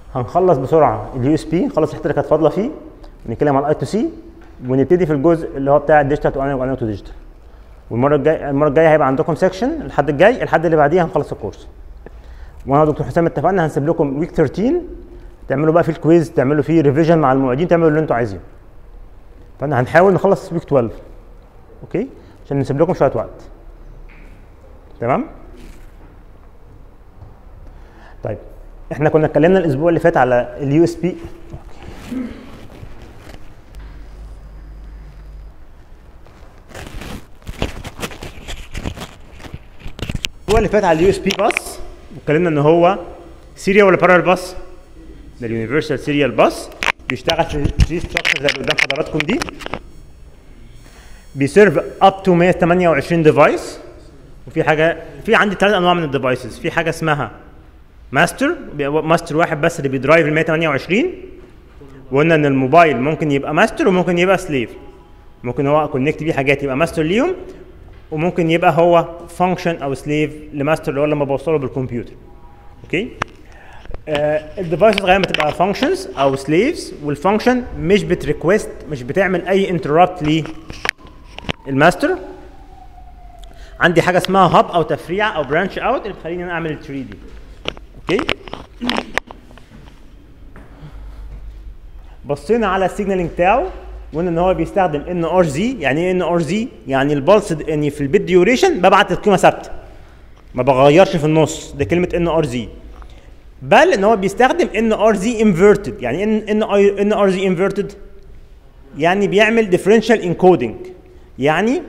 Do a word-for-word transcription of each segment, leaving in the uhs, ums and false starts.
هنخلص بسرعه اليو اس بي، نخلص الحته اللي كانت فاضله فيه، نتكلم على الاي تو سي، ونبتدي في الجزء اللي هو بتاع الديجيتال تو انالوج تو ديجيتال. والمره الجايه المره الجايه هيبقى عندكم سيكشن الحد الجاي، الحد اللي بعديها هنخلص الكورس. وانا ودكتور حسام اتفقنا هنسيب لكم ويك ثيرتين تعملوا بقى فيه الكويز، تعملوا فيه ريفيجن مع المعيدين، تعملوا اللي انتوا عايزينه. فانا هنحاول نخلص ويك اتناشر اوكي عشان نسيب لكم شويه وقت. تمام؟ طيب احنا كنا اتكلمنا الاسبوع اللي فات على اليو اس بي. الاسبوع اللي فات على اليو اس بي باس واتكلمنا ان هو سيريال ولا بارallel باس؟ ده اليونيفرسال سيريال باس، بيشتغل في تري ستراكشر زي اللي قدام حضراتكم دي، بيسيرف اب تو مية وتمنية وعشرين ديفايس. وفي حاجه، في عندي ثلاث انواع من الديفايسز، في حاجه اسمها ماستر، ماستر واحد بس اللي بيدرايف ال مية وتمنية وعشرين، وقلنا ان الموبايل ممكن يبقى ماستر وممكن يبقى سليف، ممكن هو كونكت بيه حاجات يبقى ماستر ليهم، وممكن يبقى هو فانكشن او سليف لماستر اللي هو لما بوصله بالكمبيوتر. اوكي؟ آه الديفايسز غالبا بتبقى فانكشنز او سليفز، والفانكشن مش بتريكويست، مش بتعمل اي انتربت للماستر. عندي حاجه اسمها هاب او تفريع او برانش اوت اللي بتخليني انا اعمل التري دي. اوكي؟ بصينا على السيجنالينج بتاعه وقلنا ان هو بيستخدم ان ار زي. يعني ايه ان ار زي؟ يعني البلس اني في البيت ديوريشن ببعت القيمه ثابته، ما بغيرش في النص، ده كلمه ان ار زي. بل ان هو بيستخدم ان ار زي انفيرتد. يعني ان ان ان ار زي انفيرتد يعني بيعمل ديفرنشال انكودنج. يعني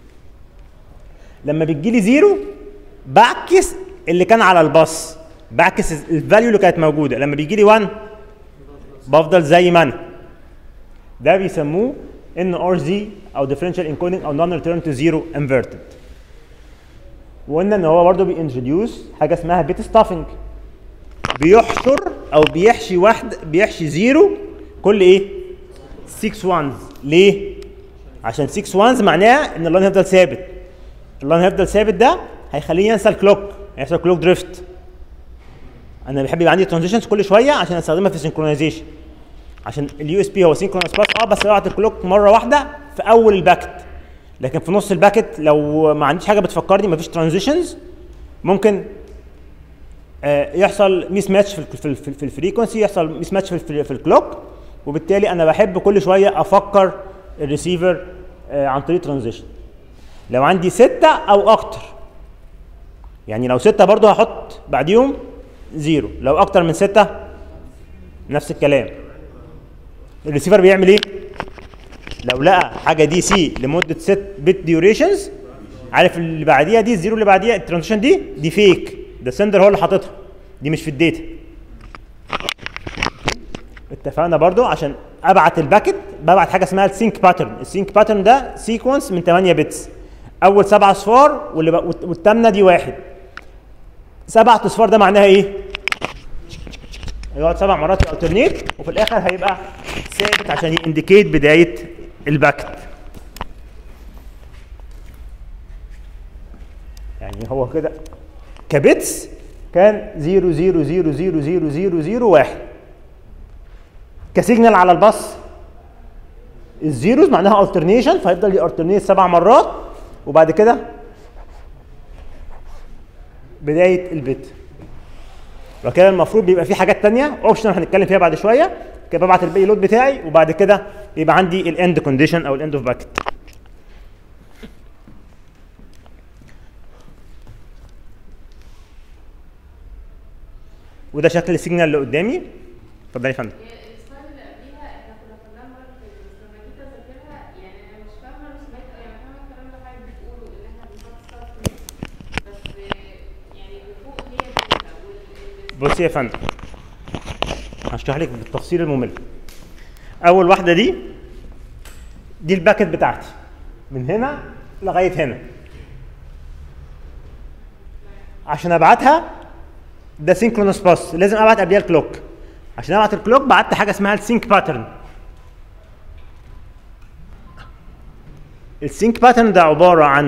لما بتجي لي زيرو بعكس اللي كان على الباص، بعكس الفاليو اللي كانت موجوده. لما بيجي لي واحد بفضل زي ما انا. ده بيسموه ان ار زي او ديفرنشال انكودنج او نون ريتيرن تو زيرو انفيرتد. وقلنا ان هو برضه بينتروديوس حاجه اسمها بيت ستافنج، بيحشر او بيحشي واحد، بيحشي زيرو كل ايه؟ ستة وانز. ليه؟ عشان ستة وانز معناها ان اللاين هيفضل ثابت. اللاين هيفضل ثابت ده هيخليني انسى الكلوك، هيحصل كلوك دريفت. انا بحب يبقى عندي ترانزيشنز كل شويه عشان استخدمها في السنكرونايزيشن. عشان اليو اس بي هو سينكرونس باس اه بس ببعت الكلوك مره واحده في اول الباكت، لكن في نص الباكت لو ما عنديش حاجه بتفكرني، ما فيش ترانزيشنز، ممكن آه يحصل ميس ماتش في ال في, ال في الفريكونسي، يحصل ميس ماتش في, في الكلوك، وبالتالي انا بحب كل شويه افكر الريسيفر آه عن طريق ترانزيشن. لو عندي ستة او اكتر، يعني لو ستة برضو هحط بعديهم زيرو، لو اكتر من ستة نفس الكلام. الريسيفر بيعمل ايه؟ لو لقى حاجه دي سي لمده ست بت ديوريشنز، عارف اللي بعديها دي الزيرو اللي بعديها الترانزيشن دي دي فيك، ده السندر هو اللي حاططها، دي مش في الداتا. اتفقنا برضو عشان ابعت الباكت ببعت حاجه اسمها السينك باترن. السينك باترن ده سيكونس من تمانية بتس، اول سبع اصفار والثامنه دي واحد. سبع اصفار ده معناها ايه؟ يقعد سبع مرات يالترنيت وفي الاخر هيبقى ثابت عشان ينديكيت بدايه الباكت. يعني هو كده كبيتس كان زيرو زيرو زيرو زيرو زيرو زيرو زيرو واحد. كسيجنال على الباص الزيروز معناها الترنيشن، فهيفضل يالترنيت سبع مرات وبعد كده بدايه البت. وكده المفروض بيبقى في حاجات ثانيه اوبشنال هنتكلم فيها بعد شويه. كده ببعت البي لود بتاعي وبعد كده يبقى عندي الاند كونديشن او الاند اوف باكت. وده شكل السيجنال اللي قدامي. اتفضلي يا فندم. السلايد اللي قبليها احنا كنا خدناها المره اللي فاتت، بس لما جيت اذاكرها يعني انا مش فاهمه رسومات قوي، انا فاهمه الكلام اللي حضرتك بتقوله ان احنا بنحط ستارت بس يعني اللي فوق هي دي. بصي يا فندم هشرح لك بالتفصيل الممل. اول واحده دي دي الباكت بتاعتي من هنا لغايه هنا. عشان ابعتها ده سينكرونس باس لازم ابعت قبلها الكلوك. عشان ابعت الكلوك بعت حاجه اسمها السينك باترن. السينك باترن ده عباره عن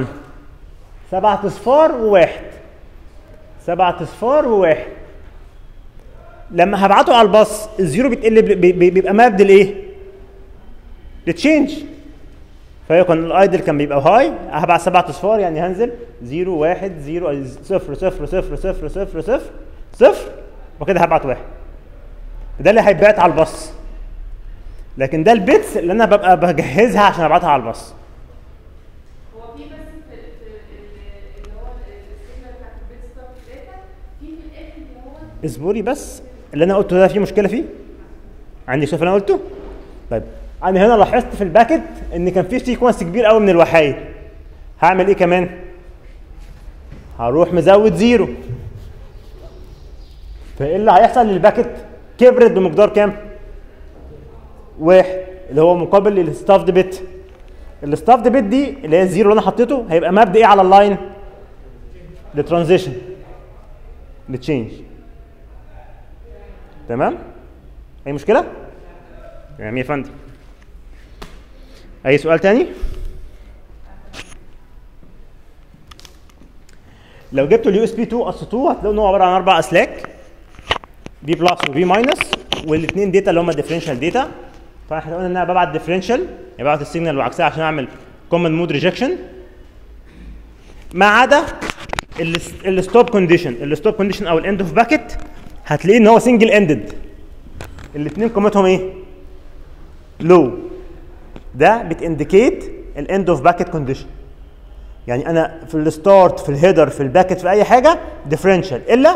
سبعة اصفار وواحد، سبعة اصفار وواحد. لما هبعته على الباص الزيرو بيتقل بي- بي- بيبقى مابد لايه؟ لتشينج. فيكون الايدل كان بيبقى هاي، هبعت سبع اصفار يعني هنزل صفر واحد صفر صفر صفر صفر صفر صفر صفر صفر وكده هبعت واحد. ده اللي هيتبعت على الباص. لكن ده البيتس اللي انا ببقى بجهزها عشان ابعتها على الباص. هو في بس في في ال- اللي هو السيجنال بتاعت البيت ستوب داتا في في الاخر اللي هو اصبري بس، اللي انا قلته ده فيه مشكله فيه؟ عندي شوف اللي انا قلته؟ طيب انا هنا لاحظت في الباكت ان كان في سيكونس كبير قوي من الوحايد. هعمل ايه كمان؟ هروح مزود زيرو. فايه اللي هيحصل للباكت؟ كبرت بمقدار كام؟ واحد اللي هو مقابل للستافد بت. الستافد بت دي اللي هي الزيرو اللي انا حطيته هيبقى مبدا ايه على اللاين؟ للترانزيشن للتشينج. تمام؟ اي مشكله؟ تمام يا فندم. اي سؤال تاني؟ لو جبتوا اليو اس بي اتنين اس اتنين هتلاقوا ان هو عباره عن اربع اسلاك، بي بلس وبي ماينس، والاثنين داتا اللي هم ديفرنشال داتا. فاحنا قلنا ان انا ببعت ديفرنشال يعني ببعت السيجنال وعكسها عشان اعمل كومن مود ريجكشن، ما عدا الستوب كونديشن. الستوب كونديشن او الاند اوف باكيت هتلاقيه ان هو سنجل اندد، الاثنين قيمتهم ايه؟ لو. ده بتانديكيت الاند اوف باكيت كونديشن. يعني انا في الستارت في الهيدر في الباكيت في اي حاجه ديفرنشال الا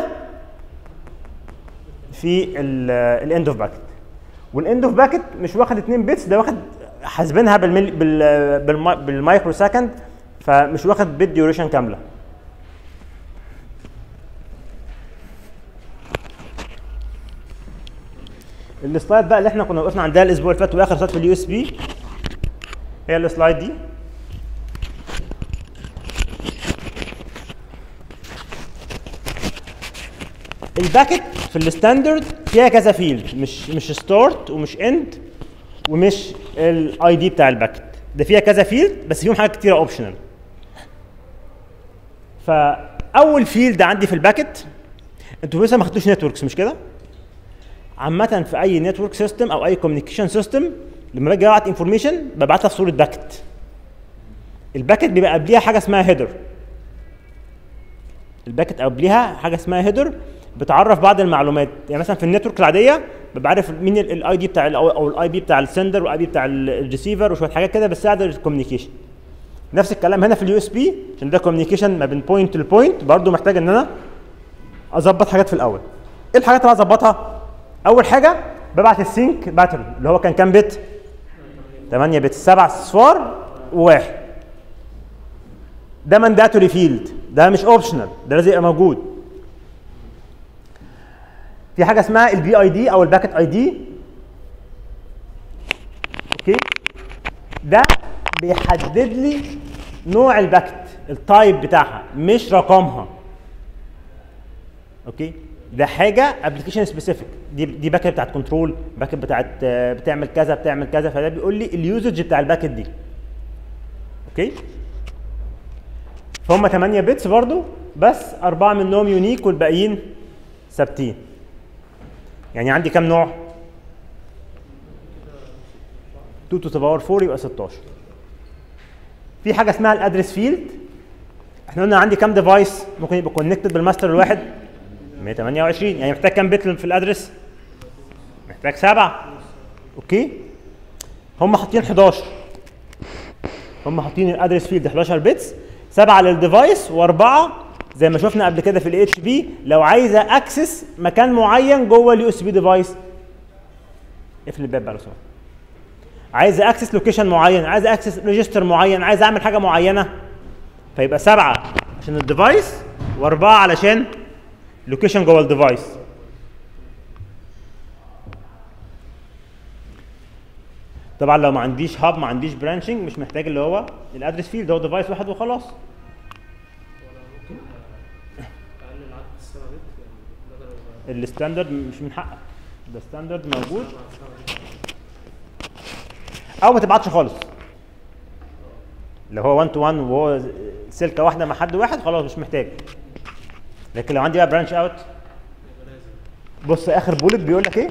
في الاند اوف باكيت. والاند اوف باكيت مش واخد اتنين بيتس، ده واخد حاسبينها بالملي بال بالمايكرو سكند، فمش واخد بيت ديوريشن كامله. السلايد بقى اللي احنا كنا وقفنا عندها الاسبوع اللي فات واخر سلايد في اليو اس بي هي السلايد دي. الباكت في الستاندرد فيها كذا فيلد، مش مش ستارت ومش اند ومش الاي دي بتاع الباكت، ده فيها كذا فيلد بس فيهم حاجات كتيره اوبشنال. فاول فيلد عندي في الباكت، انتوا لسه ما خدتوش نتوركس مش كده؟ عامة في اي نتورك سيستم او اي كوميونيكيشن سيستم لما باجي ابعت انفورميشن ببعتها في صوره باكت. الباكت بيبقى قبليها حاجه اسمها هيدر. الباكت قبليها حاجه اسمها هيدر بتعرف بعض المعلومات. يعني مثلا في النتورك العاديه ببقى عارف مين الاي دي بتاع او الاي بي بتاع السندر والاي بي بتاع الريسيفر وشويه حاجات كده بتساعد الكوميونيكيشن. نفس الكلام هنا في اليو اس بي عشان ده كوميونيكيشن ما بين بوينت لبوينت، برضو محتاج ان انا اظبط حاجات في الاول. ايه الحاجات اللي هظبطها؟ اول حاجه ببعت السينك باترن اللي هو كان كام بت؟ تمانية بت، سبع اصفار وواحد. ده مانداتوري فيلد، ده مش اوبشنال، ده لازم يبقى موجود. في حاجه اسمها البي اي دي او الباكت اي دي. اوكي، ده بيحدد لي نوع الباكت، التايب بتاعها مش رقمها. اوكي، ده حاجه ابلكيشن سبيسيفيك، دي دي باكت بتاعت كنترول، باكت بتاعت بتعمل كذا بتعمل كذا، فده بيقول لي اليوزج بتاع الباكت دي. اوكي، فهم تمانية بيتس برضو، بس اربعه منهم يونيك والباقيين ثابتين. يعني عندي كام نوع؟ اتنين تو ذا باور اربعة يبقى ستاشر. في حاجه اسمها الادرس فيلد. احنا قلنا عندي كام ديفايس ممكن يبقى كونكتد بالماستر الواحد؟ مية وتمانية وعشرين. يعني محتاج كام بت في الادرس؟ محتاج سبعه. اوكي، هم حاطين حداشر، هم حاطين الادرس فيلد حداشر بتس، سبعه للديفايس واربعه زي ما شفنا قبل كده في الاتش بي لو عايزه اكسس مكان معين جوه اليو اس بي ديفايس. اقفل الباب بقى لو سمحت. عايزه اكسس لوكيشن معين، عايزه اكسس ريجستر معين، عايزه اعمل حاجه معينه، فيبقى سبعه عشان الديفايس واربعه علشان لوكيشن جوه الديفايس. طبعا لو ما عنديش هاب ما عنديش برانشنج مش محتاج اللي هو الادرس فيلد، هو ديفايس واحد وخلاص. الستاندرد مش من حقك، ده ستاندرد موجود، او ما تبعتش خالص. لو هو واحد تو واحد وهو سلكه واحده مع حد واحد خلاص مش محتاج. لكن لو عندي بقى برانش اوت بص اخر بولت بيقول لك ايه؟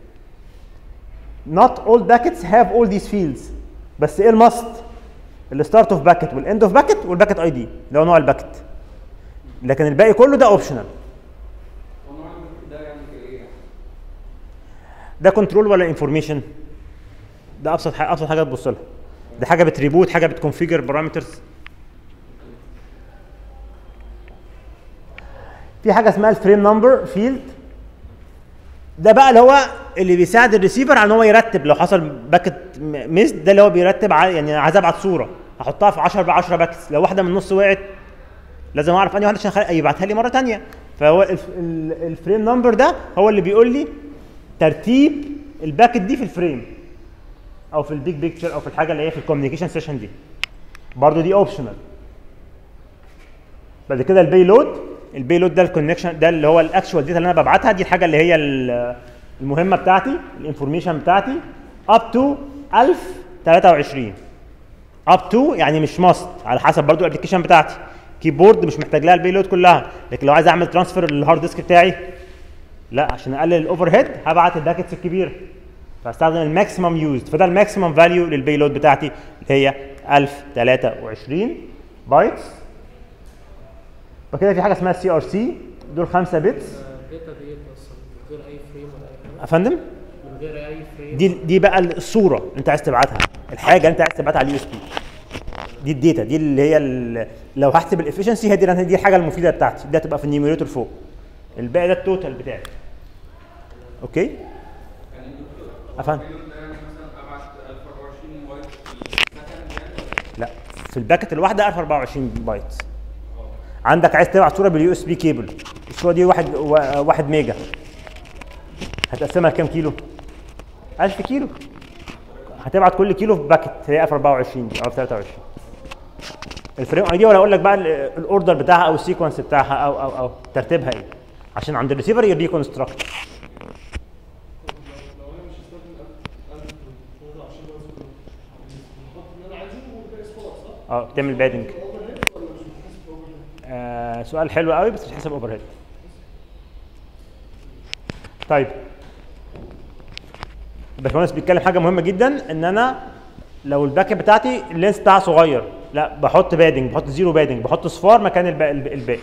not all packets have all these fields. بس ايه الماست؟ الستارت اوف باكت والاند اوف باكت والباكت اي دي اللي هو نوع الباكت. لكن الباقي كله ده اوبشنال. ونوع الباكت ده يعني ايه؟ ده كنترول ولا انفورميشن؟ ده ابسط حاجه ابسط حاجه تبص لها. ده حاجه بتريبوت، حاجه بتكونفيجر بارامترز. في حاجه اسمها الفريم نمبر فيلد. ده بقى اللي هو اللي بيساعد الريسيفر على ان هو يرتب لو حصل باكت ميس. ده اللي هو بيرتب ع... يعني عايز ابعت صوره هحطها في عشرة ب عشرة باكتس، لو واحده من النص وقعت لازم اعرف انهي واحده عشان خل... يبعتها لي مره ثانيه. فهو الف... الفريم نمبر ده هو اللي بيقول لي ترتيب الباكت دي في الفريم او في البيج بيكتشر او في الحاجه اللي هي في الكوميونيكيشن سيشن دي. برضه دي اوبشنال. بعد كده البي لود. البي لود ده الكونكشن، ده اللي هو الاكشوال داتا اللي انا ببعتها، دي الحاجه اللي هي المهمه بتاعتي، الانفورميشن بتاعتي اب تو ألف وثلاثة وعشرين. اب تو يعني مش ماست، على حسب برضو الابلكيشن بتاعتي. كيبورد مش محتاج لها البي لود كلها، لكن لو عايز اعمل ترانسفير للهارد ديسك بتاعي لا، عشان اقلل الاوفر هيد هبعت الباكتس الكبيره، فاستخدم الماكسيمم يوزد. فده الماكسيمم فاليو للبي لود بتاعتي اللي هي ألف وثلاثة وعشرين بايتس. وكده في حاجه اسمها سي ار سي، دول خمسة بيتس. الداتا ديت اصلا من غير اي فريم ولا اي حاجه؟ افندم؟ من غير اي فريم. دي دي بقى الصوره اللي انت عايز تبعتها، الحاجه اللي انت عايز تبعتها على اليو اس بي. دي الداتا، دي اللي هي ال- لو هحسب الافشنسي هي دي دي الحاجه المفيده بتاعتي، دي هتبقى في النيوميريتور فوق. الباقي ده التوتال بتاعي. اوكي؟ يعني افهم؟ البيلود ده يعني مثلا ابعت ألف وأربعة وعشرين بايت في السكند يعني؟ لا، في الباكت الواحده ألف وأربعة وعشرين بايت. عندك عايز تبعت صوره باليو اس بي كيبل، الصوره دي واحد واحد ميجا، هتقسمها كام كيلو؟ ألف كيلو. هتبعت كل كيلو في باكت هي ألف وأربعة وعشرين دي او ثلاثة وعشرين. الفريم اي دي، ولا اقول لك بقى الاوردر بتاعها او السيكونس بتاعها او او او ترتيبها ايه، عشان عند الريسيفر يريكونستراكت. لو انا مش هستخدم ألف وعشرين بحط اللي انا عايزه والباقي صفار صح؟ اه تعمل بادنج. اوفر هيد ولا مش بتحسب اوفر هيد؟ آه سؤال حلو قوي بس مش حسب اوفر هيد. طيب الباشمهندس بيتكلم حاجه مهمه جدا، ان انا لو الباك اب بتاعتي اللينس بتاعها صغير، لا بحط بادنج، بحط زيرو بادنج، بحط صفار مكان الباقي. الباقي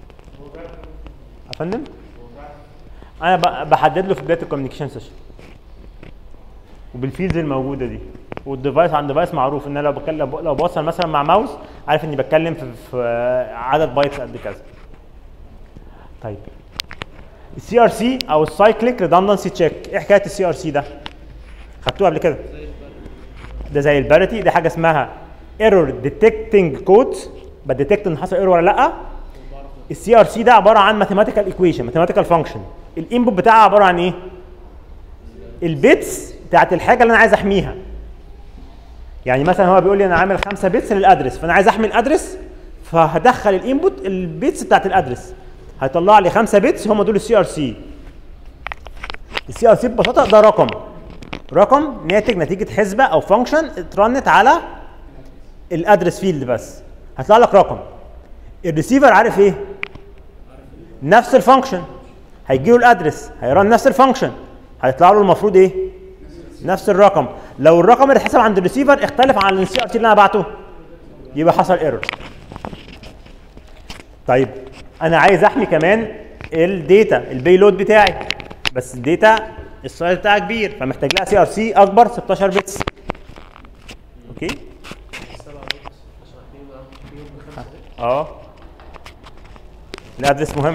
افندم؟ انا ب- بحدد له في بدايه الكوميونيكيشن سيشن وبالفيلدز الموجوده دي، والديفايس عن ديفايس معروف ان انا لو بتكلم لو بوصل مثلا مع ماوس عارف اني بتكلم في, في عدد بايتس قد كذا. طيب السي ار سي او السايكليك ريدندنسي تشيك، ايه حكايه السي ار سي ده؟ خدتوه قبل كده؟ ده زي الباريتي، ده حاجه اسمها ايرور ديتكتنج كود، بديتكت ان حصل ايرور ولا لا. السي ار سي ده عباره عن ماثيماتيكال ايكويشن، ماثيماتيكال فانكشن. الانبوت بتاعها عباره عن ايه؟ البيتس بتاعت الحاجه اللي انا عايز احميها. يعني مثلا هو بيقول لي انا عامل خمسة بيتس للادرس، فانا عايز احمي الادرس، فهدخل الانبوت البيتس بتاعت الادرس، هيطلع لي خمسة بيتس هم دول السي ار سي. السي ار سي ببساطه ده رقم رقم ناتج نتيجه حسبه او فانكشن اترنت على الادرس فيلد، بس هيطلع لك رقم. الريسيفر عارف ايه؟ نفس الفانكشن، هيجي له الادرس هيرن نفس الفانكشن، هيطلع له المفروض ايه؟ نفس الرقم. لو الرقم اللي اتحسب عند الريسيفر اختلف عن السي ار سي اللي انا بعته يبقى حصل ايرور. طيب انا عايز احمي كمان الداتا البي لود بتاعي، بس الداتا السايز بتاعها كبير فمحتاج لها سي ار سي اكبر ستاشر بتس. اوكي؟ اه الادرس مهم.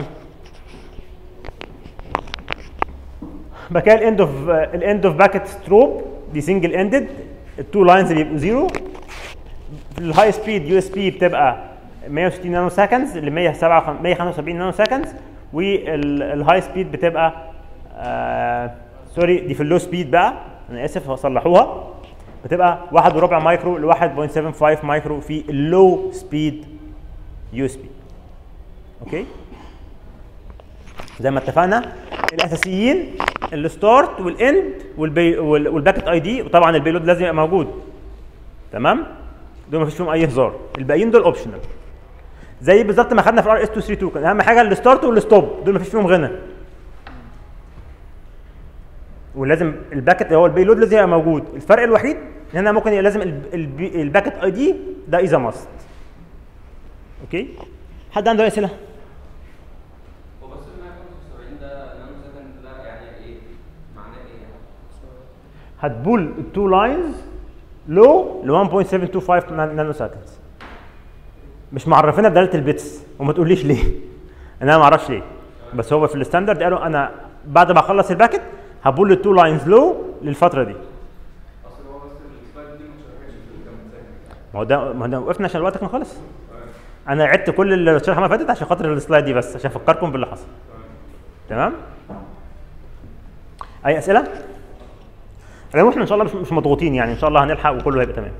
بعد كده الاند اوف الاند اوف باكيت ستروب دي سنجل اندد، التو لاينز بيبقوا زيرو. في الهاي سبيد يو اس بي بتبقى مية وستين نانو سكندز ل مية وخمسة وسبعين نانو سكندز، والهاي سبيد بتبقى آه سوري دي في اللو سبيد بقى، انا اسف هصلحوها، بتبقى واحد وربع مايكرو ل واحد فاصلة سبعة خمسة مايكرو في اللو سبيد يو اس بي. اوكي؟ زي ما اتفقنا الاساسيين الستارت والاند والبي والباكت اي دي، وطبعا البيلود لازم يبقى موجود. تمام؟ دول مفيش فيهم اي هزار، الباقيين دول اوبشنال. زي بالظبط ما خدنا في ار اس مئتين واتنين وتلاتين كان اهم حاجه الستارت والستوب، دول مفيش فيهم غنى. ولازم الباكت اللي هو البي لود لازم يبقى موجود. الفرق الوحيد ان انا ممكن يبقى لازم الباكت اي دي ده اذا ماست. اوكي، حد عنده اسئله؟ هو بس ال مية وخمسة وسبعين ده نانو سكند ده يعني ايه؟ معناه ايه يعني؟ هتبول التو لاينز لو ل واحد فاصلة سبعة اتنين خمسة نانو سكندز. مش معرفينها بدلاله البيتس وما تقوليش ليه. انا ما اعرفش ليه، بس هو في الستاندرد قالوا انا بعد ما اخلص الباكت هبول التو لاينز لو للفتره دي. اصل هو بس السلايد دي ما اتشرحتش في الكام سكند. ما هو ده ما ده وقفنا عشان الوقت كان خلص. انا عدت كل الشرح ما فاتت عشان خاطر السلايد دي بس، عشان افكركم باللي حصل. تمام؟ اي اسئله؟ العموم احنا ان شاء الله مش, مش مضغوطين يعني، ان شاء الله هنلحق وكله هيبقى تمام.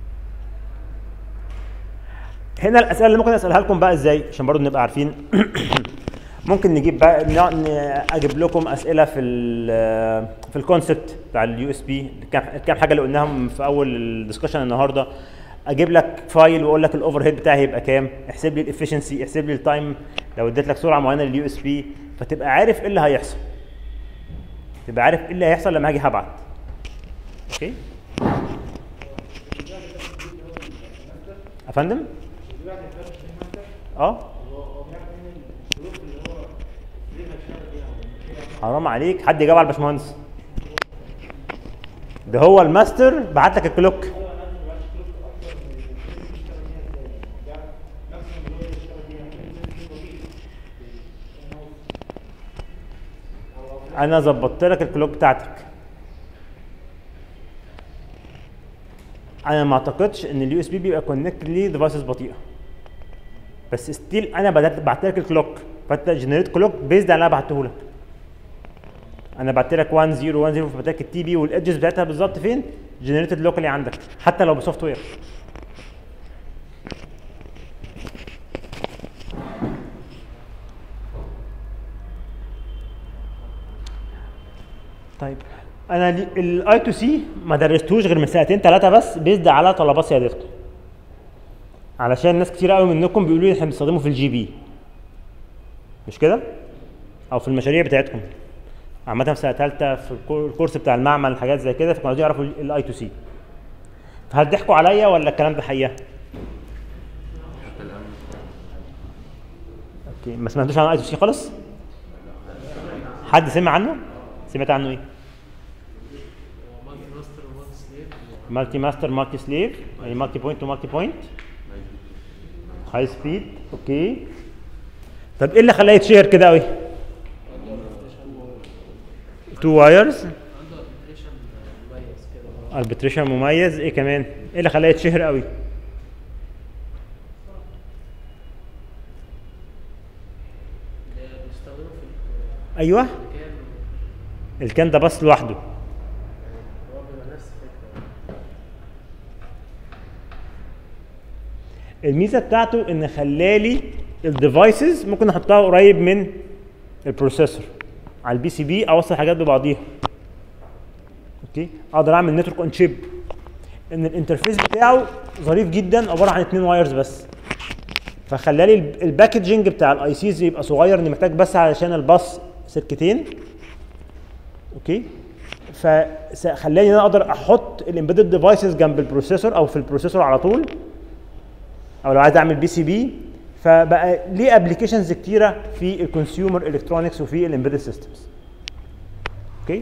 هنا الاسئله اللي ممكن اسالها لكم بقى ازاي عشان برضه نبقى عارفين. ممكن نجيب بقى اجيب لكم اسئله في ال في الكونسبت بتاع اليو اس بي، كام حاجه اللي قلناهم في اول الدسكشن النهارده. اجيب لك فايل واقول لك الاوفر هيد بتاعي هيبقى كام، احسب لي الافشنسي، احسب لي التايم لو اديت لك سرعه معينه لليو اس بي، فتبقى عارف ايه اللي هيحصل. تبقى عارف ايه اللي هيحصل لما هاجي هبعت. اوكي؟ يا فندم؟ اه حرام عليك، حد يجاوب على الباشمهندس. ده هو الماستر بعت لك الكلوك. انا ظبطت لك الكلوك بتاعتك. انا ما اعتقدش ان اليو اس بي بيبقى كونكت ليه ديفايسز بطيئه، بس ستيل انا بدات بعت لك الكلوك، فانت جنريت كلوك بيزد على اللي انا بعته لك. انا بعت لك واحد صفر واحد صفر، فبعت لك التي بي والادجز بتاعتها بالظبط فين؟ جنريتد لوكالي عندك حتى لو بسوفت وير. طيب انا الاي تو سي ما درستوش غير من سنتين ثلاثه بس، بيزد على طلبات سيادتكم، علشان ناس كتير قوي منكم بيقولوا لي احنا بنستخدمه في الجي بي، مش كده؟ او في المشاريع بتاعتكم عامه في سنه ثالثه في الكورس بتاع المعمل حاجات زي كده، فكانوا عايزين يعرفوا الاي تو سي. فهل ضحكوا عليا ولا الكلام ده حقيقه؟ اوكي، ما سمعتوش عن الاي تو سي خالص؟ حد سمع عنه؟ سمعت عنه ايه؟ مالتي ماستر مالتي سليف، يعني مالتي بوينت ومالتي بوينت، هاي سبيد. اوكي، طب ايه اللي خلاه يتشهر كده قوي؟ تو وايرز، اربتريشن مميز. ايه كمان؟ ايه اللي خلاه يتشهر قوي؟ ايوه، الكان ده بس لوحده. الميزه بتاعته ان خلالي الديفايسز ممكن احطها قريب من البروسيسور على البي سي بي، اوصل حاجات ببعضيها. اوكي، اقدر اعمل نتورك اون شيب، ان الانترفيس بتاعه ظريف جدا، عباره عن اتنين وايرز بس، فخلالي الباكجنج بتاع الاي سيز يبقى صغير، اني محتاج بس علشان الباص سلكتين. اوكي، فخلاني ان انا اقدر احط الامبيدد ديفايسز جنب البروسيسور او في البروسيسور على طول، او لو عايز اعمل بي سي بي. فبقى ليه ابلكيشنز كتيره في الكونسيومر الكترونكس وفي الامبيدد سيستمز. اوكي،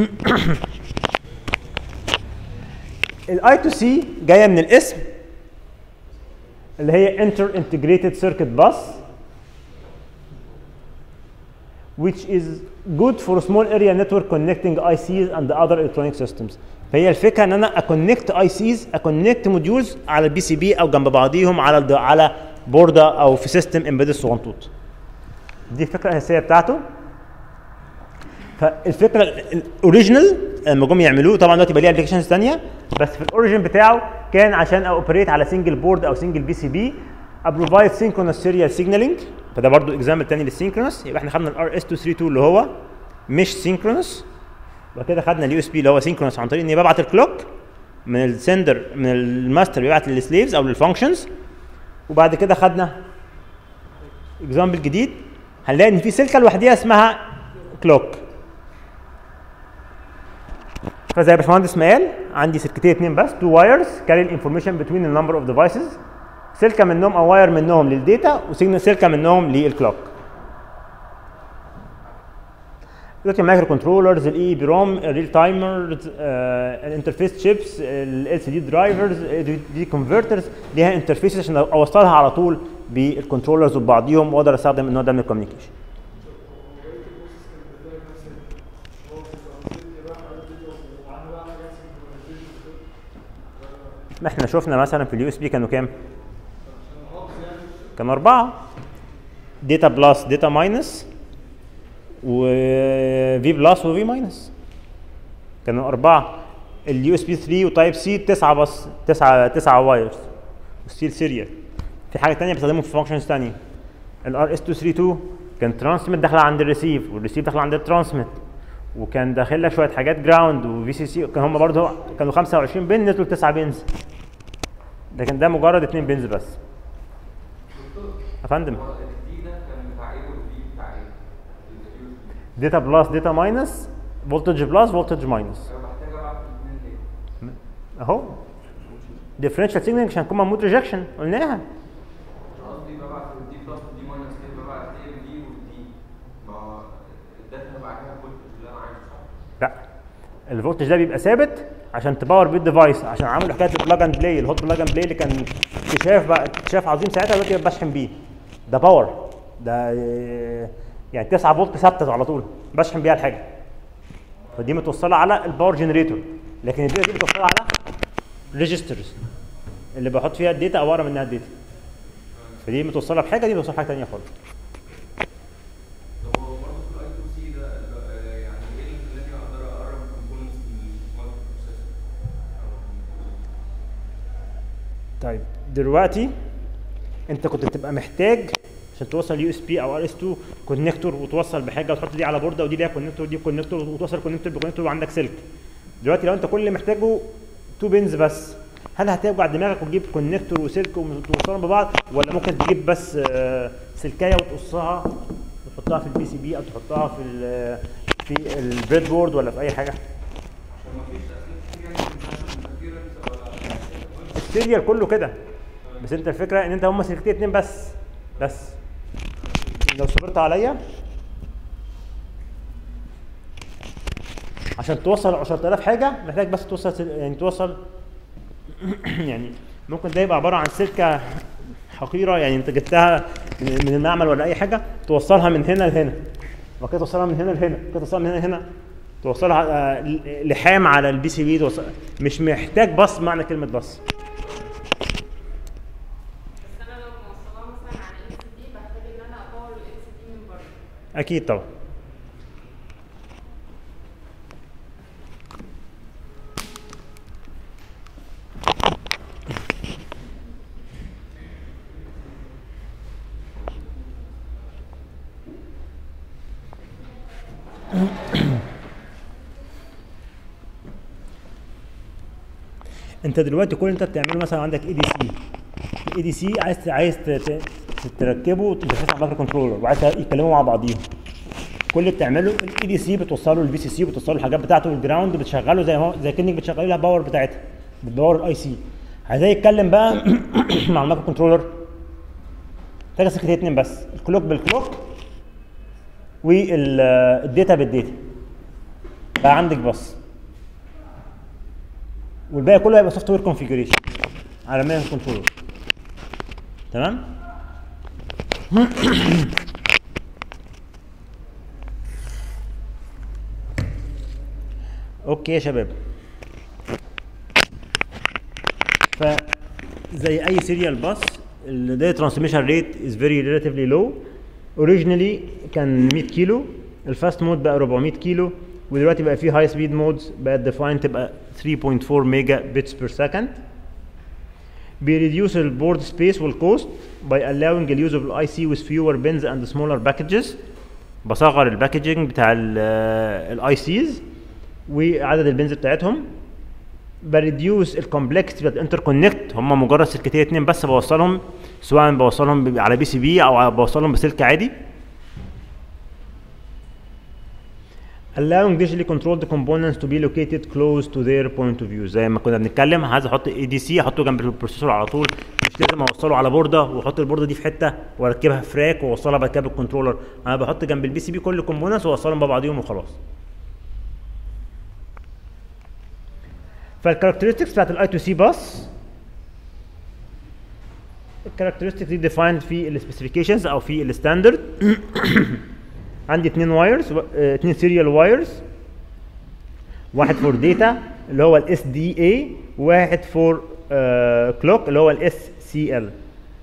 الاي تو سي جايه من الاسم اللي هي انتر انتجريتد سيركت باس which is good for small area network connecting اي سيز and other electronic systems. فهي الفكره ان انا اكونكت اي سيز، اكونكت موديولز على البي سي بي او جنب بعضيهم على على بورده او في سيستم امبيدد صغنطوط. دي الفكره الاساسيه بتاعته. فالفكره الاوريجينال لما جم يعملوه، طبعا دلوقتي بقى ليه ابلكيشنز ثانيه، بس في الاوريجين بتاعه كان عشان اوبريت على سنجل بورد او سنجل بي سي بي، ابروفايد سينكرونس سيريال سيجنالينج. فده برضو اكزامبل ثاني للسينكرونس. يبقى احنا خدنا الار اس مئتين وثلاثة وثلاثين اللي هو مش سينكرونس، وبعد كده خدنا اليو اس بي اللي هو سينكرونس عن طريق اني ببعت الكلوك من السندر من الماستر بيبعت للسليفز او للفانكشنز. وبعد كده خدنا اكزامبل جديد، هنلاقي ان في سلكه لوحديها اسمها كلوك. فزي يا باشمهندس ما قال عندي سلكتين اتنين بس تو وايرز كاري الانفورميشن بتوين النمبر اوف ديفايسز، سلكه منهم او واير منهم للداتا وسيجنال سلكه منهم للكلوك. دلوقتي المايكرو كنترولرز، الاي بي روم، الريل تايمرز، الانترفيس شيبس، ال سي دي درايفرز، دي كونفرترز ليها انترفيسز عشان اوصلها على طول بالكنترولرز وبعضيهم واقدر استخدم النوع ده من الكوميونيكيشن. ما احنا شفنا مثلا في اليو اس بي كانوا كام؟ كانوا أربعة، داتا بلس داتا ماينس وفي بلس وفي ماينس، كانوا أربعة. اليو اس بي ثلاثة وتايب سي تسعة بس، تسعة تسعة وايرز وستيل سيريال. في حاجة تانية بستخدمهم في فانكشنز تانية. الار اس مئتين وثلاثة وعشرين كان ترانسميت داخلة عند الريسيف والريسيف داخلة عند الترانسميت، وكان داخل لك شوية حاجات جراوند وفي سي سي، كان هم برضه كانوا خمسة وعشرين بن نزلوا تسعة بنز، لكن ده مجرد اتنين بنز بس. يا فندم داتا بلس داتا ماينس، فولتج بلس فولتج ماينس اهو. ديفرنشال سيجنال عشان يكون مود ريجكشن قلناها. قصدي ببعت دي بلس ودي ماينس كده، ببعت ايه ودي ودي، ما الداتا بعد كده الفولتج اللي انا عايزه صح؟ لا، الفولتج ده بيبقى ثابت عشان تباور بيه الديفايس، عشان عملوا حكايه البلاج اند بلاي، الهوت بلاج اند بلاي اللي كان اكتشاف بقى اكتشاف عظيم ساعتها، دلوقتي بشحن بيه. ده باور، ده يعني تسعة فولت ثابته على طول بشحن بيها الحاجه. فدي متوصله على الباور جنريتور، لكن الداتا دي متوصله على ريجسترز اللي بحط فيها الداتا او اقرا منها الداتا. فدي متوصله بحاجه، دي متوصله بحاجه ثانيه خالص. طب هو برضه في الاي تو سي ده يعني ايه اللي خلاني اقدر اقرب كومبوننتس من المايكرو بروسيسور؟ طيب دلوقتي انت كنت بتبقى محتاج عشان توصل يو اس بي او ار اس اتنين كونكتور وتوصل بحاجه وتحط دي على بورده ودي ليها كونكتور ودي كونكتور وتوصل كونكتور بكونكتور وعندك سلك. دلوقتي لو انت كل اللي محتاجه تو بنز بس، هل هتوجع دماغك وتجيب كونكتور وسلك وتوصلهم ببعض، ولا ممكن تجيب بس سلكايه وتقصها وتحطها في البي سي بي او تحطها في ال في البريد بورد ولا في اي حاجه؟ عشان ما فيش تاثير ولا السيريال كله كده. بس انت الفكره ان انت هم سلكتين اتنين بس بس لو صبرت عليا عشان توصل عشرة آلاف حاجه محتاج بس توصل يعني توصل يعني ممكن ده يبقى عباره عن سلكه حقيره، يعني انت جبتها من المعمل ولا اي حاجه توصلها من هنا لهنا، وبعد كده توصلها من هنا لهنا، كده توصلها من هنا لهنا، توصلها لحام على البي سي بي، توصل مش محتاج بس معنى كلمه بس. اكيد طبعا. انت دلوقتي كل اللي انت بتعمله مثلا عندك اي دي سي، الاي دي سي عايز عايز تركبه وتنفذه على المايكرو كنترولر وعايز يتكلموا مع بعضيهم. كل اللي بتعمله الاي دي سي بتوصله للفي سي سي وبتوصله الحاجات بتاعته والجراوند بتشغله زي ما زي كانك بتشغلي لها باور بتاعتها، بتباور الاي سي. عايزاه يتكلم بقى مع المايكرو كنترولر، محتاجه سكتين اتنين بس، الكلوك بالكلوك والداتا بالداتا. بقى عندك بس، والباقي كله هيبقى سوفت وير كونفيجريشن على مايكرو كنترولر. تمام؟ اوكي يا شباب، فزي اي سيريال باس الداتا ترانسميشن ريت از فيري ريلاتيفلي لو. اوريجينالي كان مية كيلو، الفاست مود بقى أربعمية كيلو، ودلوقتي بقى في هاي سبيد مودز بقت ديفاين تبقى ثري بوينت فور ميجا بيتس بير سكند. بيريديوس البورد سبيس والكوست by allowing the use of الاي سي with fewer bins and smaller packages. بصغر الباكجينج بتاع الاي سيز وعدد البنز بتاعتهم. بريديوس الكومبلكسيتي بتاعت الانتر كونكت، هم مجرد سلكتين اتنين بس بوصلهم، سواء بوصلهم على بي سي بي او بوصلهم بسلك عادي. allowing digitally controlled components to be located close to their point of view. زي ما كنا بنتكلم، عايز احط اي دي سي احطه جنب البروسيسور على طول، مش لازم اوصله على بورده واحط البورده دي في حته واركبها في راك واوصلها بعد كده بالكنترولر. انا بحط جنب البي سي بي كل الكومبوننتس واوصلهم ببعضيهم وخلاص. فالكاركترستكس بتاعت الاي تو سي باس، الكاركترستكس دي ديفايند في السبيسيفيكيشنز او في الستاندرد. عندي اثنين وايرز، اثنين سيريال وايرز، واحد فور داتا اللي هو الاس دي اي، وواحد فور كلوك اللي هو الاس سي ال.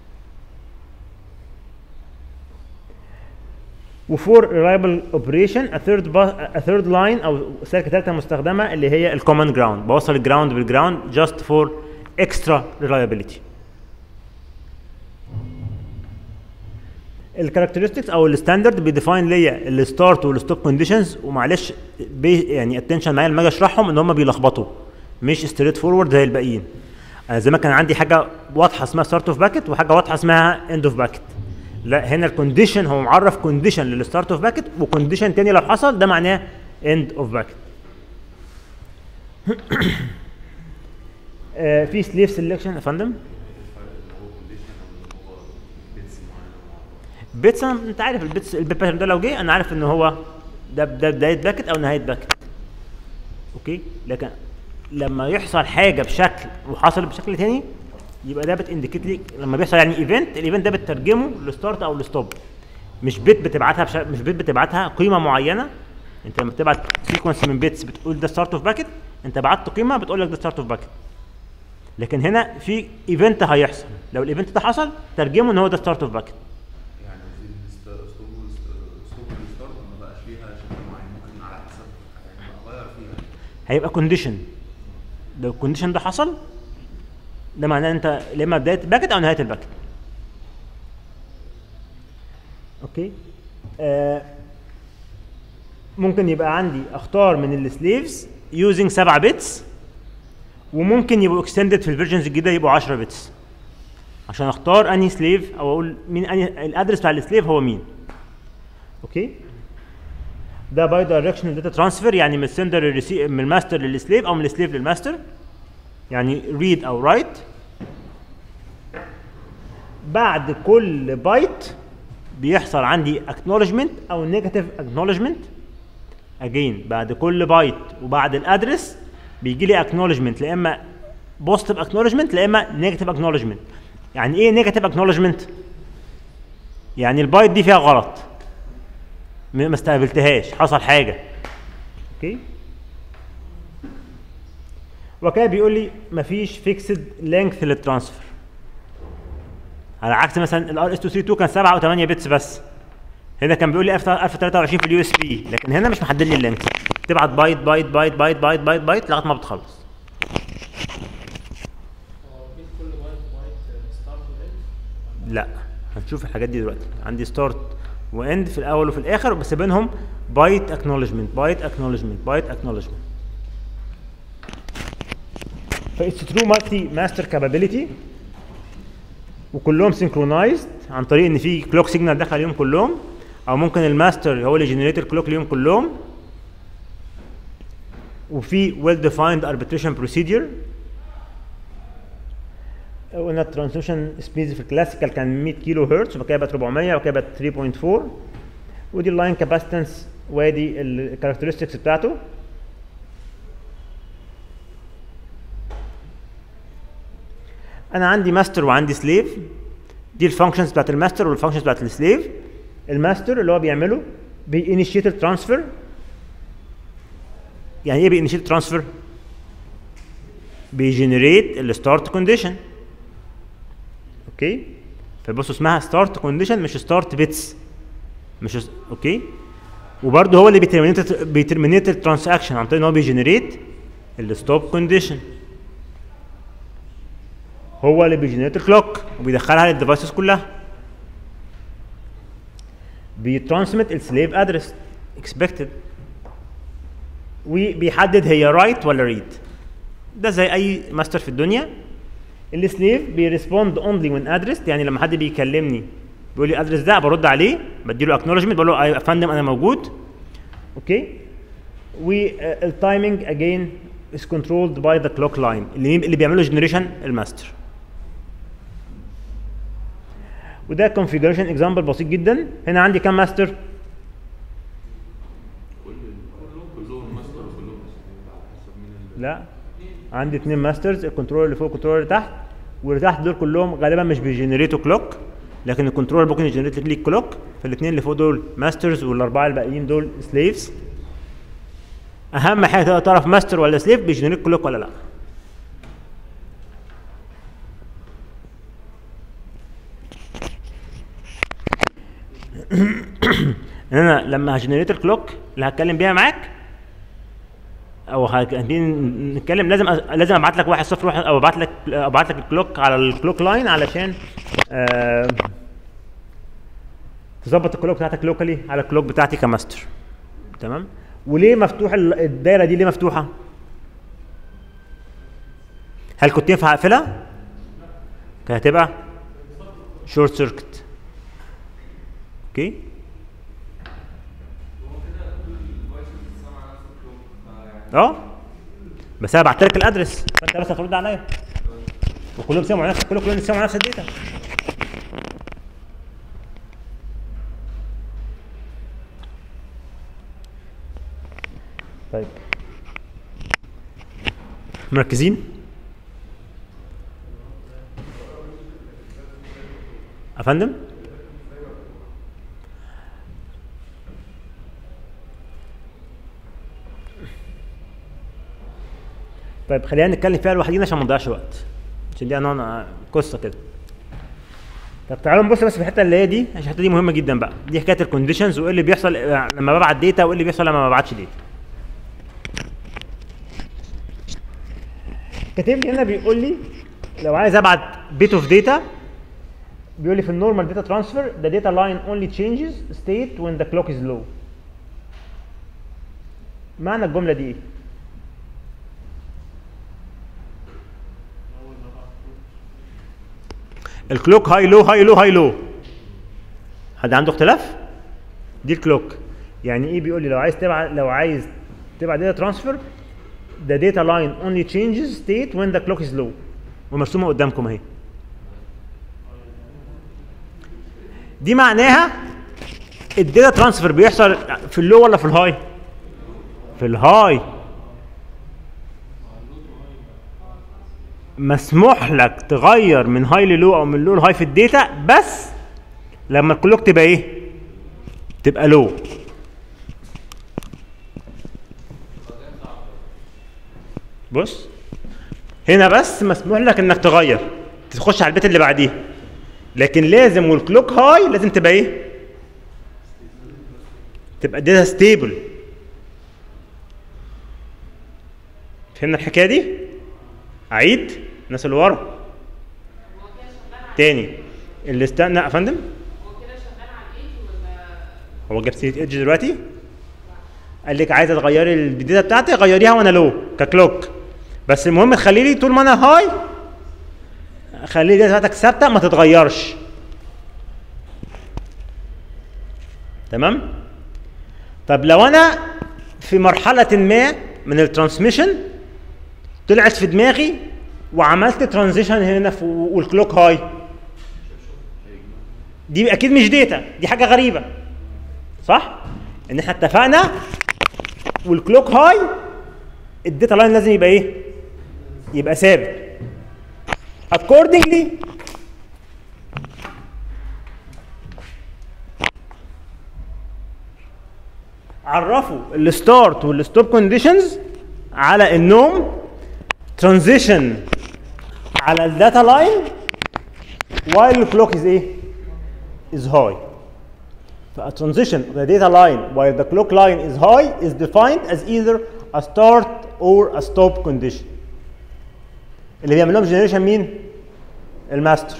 وفور ريلايبل اوبريشن a third a third line او سلكه ثالثه مستخدمه اللي هي الكومن جراوند، بوصل الجراوند بالجراوند just for extra reliability. الكاركترستكس او الستاندرد بيديفاين ليا الستارت والستوب كونديشنز، ومعلش بي يعني اتنشن معايا لما اجي اشرحهم ان هم بيلخبطوا، مش ستريت فورورد زي الباقيين. انا زي ما كان عندي حاجه واضحه اسمها ستارت اوف باكت وحاجه واضحه اسمها اند اوف باكت. لا، هنا الكونديشن هو معرف كونديشن للستارت اوف باكت، وكونديشن تاني لو حصل ده معناه اند اوف باكت. في سليف سيلكشن يا فندم. بيتس، انت عارف البيتس البيت باترن ده لو جه انا عارف ان هو ده ده بدايه باكت او نهايه باكت. اوكي، لكن لما يحصل حاجه بشكل وحصل بشكل تاني يبقى ده بتانديكيت لي لما بيحصل يعني ايفنت، الايفنت ده بتترجمه لستارت او لستوب. مش بيت بتبعتها بش... مش بيت بتبعتها قيمه معينه. انت لما بتبعت سيكونس من بيتس بتقول ده ستارت اوف باكت، انت بعت قيمه بتقول لك ده ستارت اوف باكت. لكن هنا في ايفنت هيحصل، لو الايفنت ده حصل ترجمه ان هو ده ستارت اوف باكت. يعني ستوب ستوب والستارت ما بقاش فيها شكل معين، ممكن على حسب يعني اغير فيها. هيبقى كونديشن، لو الكونديشن ده حصل ده معناه انت يا اما بدايه باكت او نهايه الباكت. اوكي، آه ممكن يبقى عندي اختار من السليفز يوزنج سبعة بيتس، وممكن يبقوا اكستندد في الفيرجنز الجديده يبقوا عشرة بيتس عشان اختار انهي سليف او اقول مين انهي الادرس بتاع السليف هو مين. اوكي، ده باي دايركشنال داتا ترانسفير، يعني من السندر من الماستر للسليف او من السليف للماستر، يعني ريد او رايت. بعد كل بايت بيحصل عندي اكنولجمنت او نيجاتيف اكنولجمنت. اجين بعد كل بايت وبعد الادرس بيجي لي اكنولجمنت، لا اما بوزيتيف اكنولجمنت لا اما نيجاتيف اكنولجمنت. يعني ايه نيجاتيف اكنولجمنت؟ يعني البايت دي فيها غلط، ما استقبلتهاش، حصل حاجه. اوكي، وكده بيقول لي مفيش فيكسد لينث للترانسفير، على عكس مثلا الار اس مئتين وثلاثة وعشرين كان سبعة او ثمانية بيتس بس. هنا كان بيقول لي ألف وثلاثة وعشرين في اليو اس بي، لكن هنا مش محدد لي اللينث، تبعت بايت بايت بايت بايت بايت بايت بايت لغايه ما بتخلص. لا، هنشوف الحاجات دي دلوقتي. عندي ستارت واند في الاول وفي الاخر، بس بينهم بايت اكنولجمنت بايت اكنولجمنت بايت اكنولجمنت. فايتس ترو مالتي ماستر كابابيلتي، وكلهم سينكرونايزد عن طريق ان في كلوك سيجنال دخل عليهم كلهم، او ممكن الماستر هو اللي جنريت الكلوك ليهم كلهم. وفي ويل ديفايند اربيتريشن بروسيدور. قلنا الترانسميشن سبيد في الكلاسيكال كان مية كيلو هرتز، وبعد كده بقت أربعمية، وبعد كده بقت ثلاثة فاصلة أربعة. ودي اللاين كاباسيتنس، وادي الكاركترستكس بتاعته. انا عندي ماستر وعندي سليف، دي الفانكشنز بتاعت الماستر والفانكشنز بتاعت السليف. الماستر اللي هو بيعمله بينيشيت الترانسفير. يعني ايه بينيشيت الترانسفير؟ بيجنريت الستارت كونديشن. اوكي، فبصوا اسمها ستارت كونديشن مش ستارت بيتس، مش اوكي. وبرده هو اللي بيترمينيت بيترمينيت الترانزاكشن عن طريق ان هو بيجنريت الستوب كونديشن. هو اللي بيجنريت الكلوك وبيدخلها للديفايسز كلها. بيترانسميت السليف ادرس اكسبكتد، وبيحدد هي رايت ولا ريد. ده زي اي ماستر في الدنيا. السليف بيرسبوند اونلي وين ادرس، يعني لما حد بيكلمني بيقول لي ادرس ده برد عليه، بديله اكنولجمنت، بقول له يا فندم انا موجود. اوكي، والتايمنج اجين is controlled by the clock line اللي اللي بيعملوا جنريشن الماستر. وده كونفيجريشن اكزامبل بسيط جدا. هنا عندي كام ماستر؟ كل كلهم ماستر وكلهم على حسب مين اللي لا، عندي اثنين ماسترز، الكنترول اللي فوق والكنترول اللي تحت، واللي تحت دول كلهم غالبا مش بيجنريتوا كلوك، لكن الكنترول ممكن يجنريت ليك كلوك. فالاثنين اللي فوق دول ماسترز والاربعه الباقيين دول سليفز. اهم حاجه تقدر تعرف ماستر ولا سليف بيجنريت كلوك ولا لا. انا لما هجنريت الكلوك اللي هتكلم بيها معاك او هنتكلم لازم لازم ابعت لك واحد صفر واحد او ابعت لك ابعت لك الكلوك على الكلوك لاين علشان آه تظبط الكلوك بتاعتك لوكالي على الكلوك بتاعتي كماستر. تمام. وليه مفتوح الدايره دي؟ ليه مفتوحه؟ هل كنت ينفع اقفلها؟ كانت هتبقى شورت سيركت. اوكي. اه بس انا بعت لك الادرس فانت بس هترد عليا وكلهم سمعوا نفس كلهم كلهم سمعوا نفس الداتا. طيب مركزين؟ افندم؟ طيب خلينا نتكلم فيها لوحدينا عشان ما نضيعش وقت، عشان دي انا قصه كده. طب تعالوا نبص بس في الحته اللي هي دي، عشان الحته دي مهمه جدا بقى. دي حكايه الكونديشنز وايه اللي بيحصل لما ببعت داتا وايه اللي بيحصل لما ما ببعتش داتا. كاتب لي هنا بيقول لي لو عايز ابعت بيت اوف داتا، بيقول لي في النورمال داتا ترانسفير the data line only changes state when the clock is low. معنى الجمله دي ايه؟ الكلوك هاي لو هاي لو هاي لو. حد عنده اختلاف؟ دي الكلوك. يعني ايه؟ بيقول لي لو عايز تبعت لو عايز تبعت داتا ترانسفير the data line only changes state when the clock is low. ومرسومه قدامكم اهي. دي معناها الداتا ترانسفير بيحصل في اللو ولا في الهاي؟ في الهاي. مسموح لك تغير من هاي للو او من لو لهاي في الداتا بس لما الكلوك تبقى ايه؟ تبقى لو. بص هنا بس مسموح لك انك تغير تخش على البيت اللي بعديه، لكن لازم والكلوك هاي لازم تبقى ايه؟ تبقى داتا ستيبل. فهمنا الحكايه دي؟ اعيد الناس اللي ورا تاني. اللي استنى يا فندم، هو كده شغال على الايدج ولا هو جاب سيره ايدج دلوقتي؟ قال لك عايزه تغيري الداتا بتاعتي غيريها وانا لو ككلوك، بس المهم تخلي لي طول ما انا هاي خلي الداتا بتاعتك ثابته ما تتغيرش. تمام؟ طب لو انا في مرحله ما من الترانسميشن طلعت في دماغي وعملت ترانزيشن هنا في والكلوك هاي، دي اكيد مش داتا، دي حاجه غريبه صح؟ ان احنا اتفقنا والكلوك هاي الداتا لاين لازم يبقى ايه؟ يبقى ثابت. accordingly عرفوا الستارت والستوب كونديشنز على انهم ترانزيشن على الداتا لاين while the clock is ايه؟ is high. A transition of the data line while the clock line is high is defined as either a start or a stop condition. اللي بيعمل لهم جنريشن مين؟ الماستر.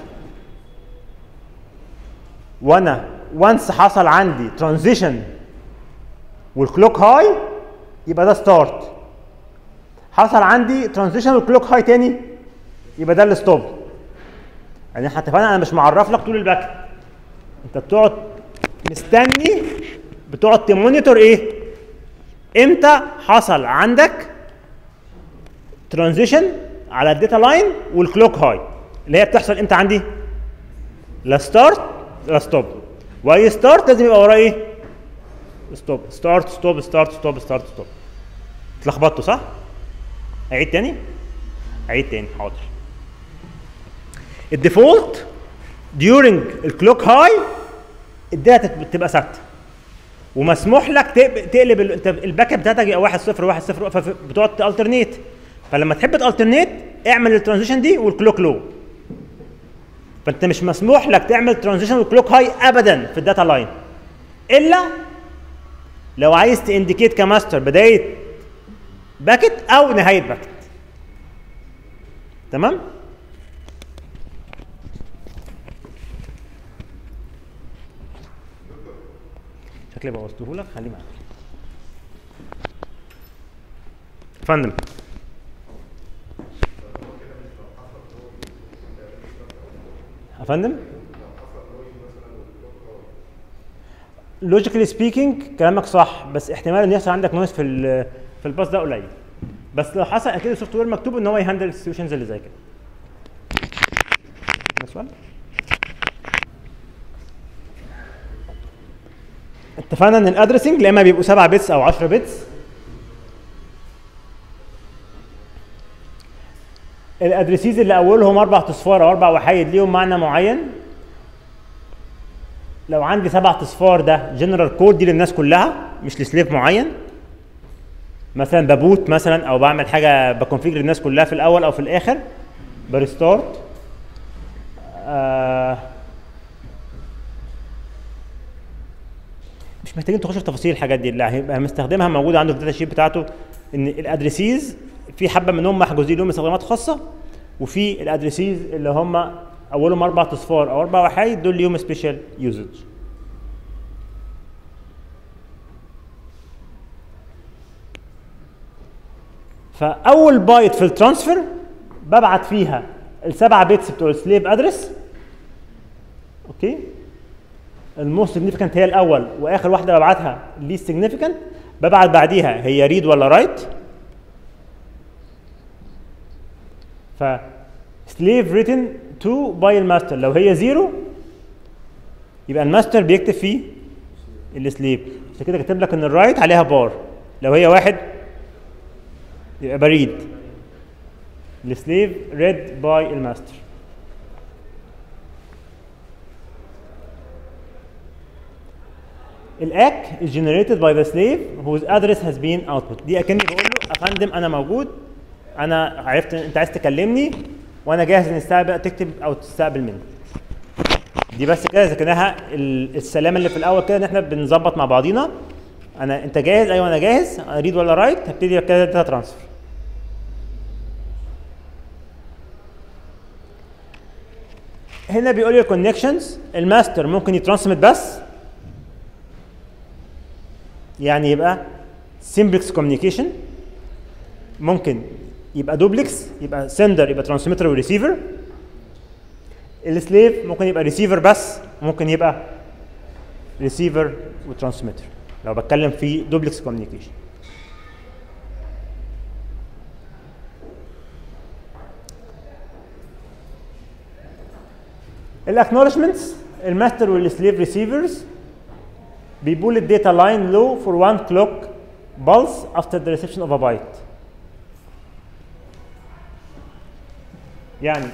وانا once حصل عندي transition والكلوك هاي يبقى ده ستارت. حصل عندي ترانزيشن والكلوك هاي تاني يبقى ده الستوب. يعني احنا اتفقنا انا مش معرف لك طول الباكت، انت بتقعد مستني، بتقعد تمونيتور ايه؟ امتى حصل عندك ترانزيشن على الداتا لاين والكلوك هاي، اللي هي بتحصل امتى عندي؟ لا ستارت لا ستوب، واي ستارت لازم يبقى وراه ايه؟ ستوب، ستارت ستوب ستارت ستوب ستارت ستوب. اتلخبطتوا صح؟ اعيد تاني؟ اعيد تاني حاضر. الديفولت during الكلوك هاي الداتا بتبقى ثابته، ومسموح لك تقلب الباك اب بتاعتك يبقى واحد صفر واحد صفر، فبتقعد تالترنيت. فلما تحب تالترنيت اعمل الترانزيشن دي والكلوك لو. فانت مش مسموح لك تعمل ترانزيشن والكلوك هاي ابدا في الداتا لاين، الا لو عايز تانديكيت كماستر بدايه باكت او نهايه باكت. تمام؟ شكلي بوظته لك، خليه معاك. فندم يا فندم، لوجيكالي سبيكينج كلامك صح، بس احتمال ان يحصل عندك نويز في ال في الباص ده قليل، بس لو حصل اكيد السوفت وير مكتوب ان هو يهندل السيتويشنز اللي زي كده. ده سؤال؟ اتفقنا ان الادرسنج يا اما بيبقوا سبعة بيتس او عشرة بيتس. الادريسيز اللي اولهم اربع اصفار او اربع وحايد ليهم معنى معين. لو عندي سبع اصفار ده جنرال كود دي للناس كلها مش لسليف معين. مثلا ببوت مثلا او بعمل حاجه بكونفيجر للناس كلها في الاول او في الاخر. بريستارت. آه مش محتاجين تخش في تفاصيل الحاجات دي، اللي هيبقى مستخدمها موجوده عنده في الداتا شيت بتاعته. ان الادريسيز في حبه منهم محجوزين لهم استخدامات خاصه، وفي الادريسيز اللي هم اولهم اربع اصفار او اربع وحايد دول ليهم سبيشال يوزج. فاول بايت في الترانسفير ببعت فيها السبعه بيتس بتوع السليف ادرس. اوكي، الموست سيجنيفيكانت هي الاول، واخر واحده ببعتها الليست سيجنيفيكانت ببعت بعديها هي ريد ولا رايت. ف سليف ريتن تو باي الماستر، لو هي زيرو يبقى الماستر بيكتب فيه السليف، عشان كده كاتب لك ان الرايت عليها بار. لو هي واحد يبقى بريد السليف ريد باي الماستر. الاك is generated by the slave whose address has been output. دي اكني بقول له افندم انا موجود، انا عرفت انت عايز تكلمني وانا جاهز ان استقبل تكتب او تستقبل مني. دي بس كده ذكرناها السلام اللي في الاول كده ان احنا بنظبط مع بعضينا. انا انت جاهز؟ ايوه انا جاهز. انا ريد ولا رايت؟ هبتدي كده داتا ترانسفير. هنا بيقول لي الكونكشنز. الماستر ممكن يترانسميت بس، يعني يبقى سمبلكس كوميونيكيشن. ممكن يبقى دوبلكس، يبقى سندر يبقى ترانسميتر وريسيفر. السليف ممكن يبقى ريسيفر بس، ممكن يبقى ريسيفر وترانسميتر لو بتكلم في دوبلكس كوميونيكيشن. الاكنولجمنتس الماستر والسليف ريسيفرز بيبول الداتا لاين لو for one clock pulse after the reception of a byte. يعني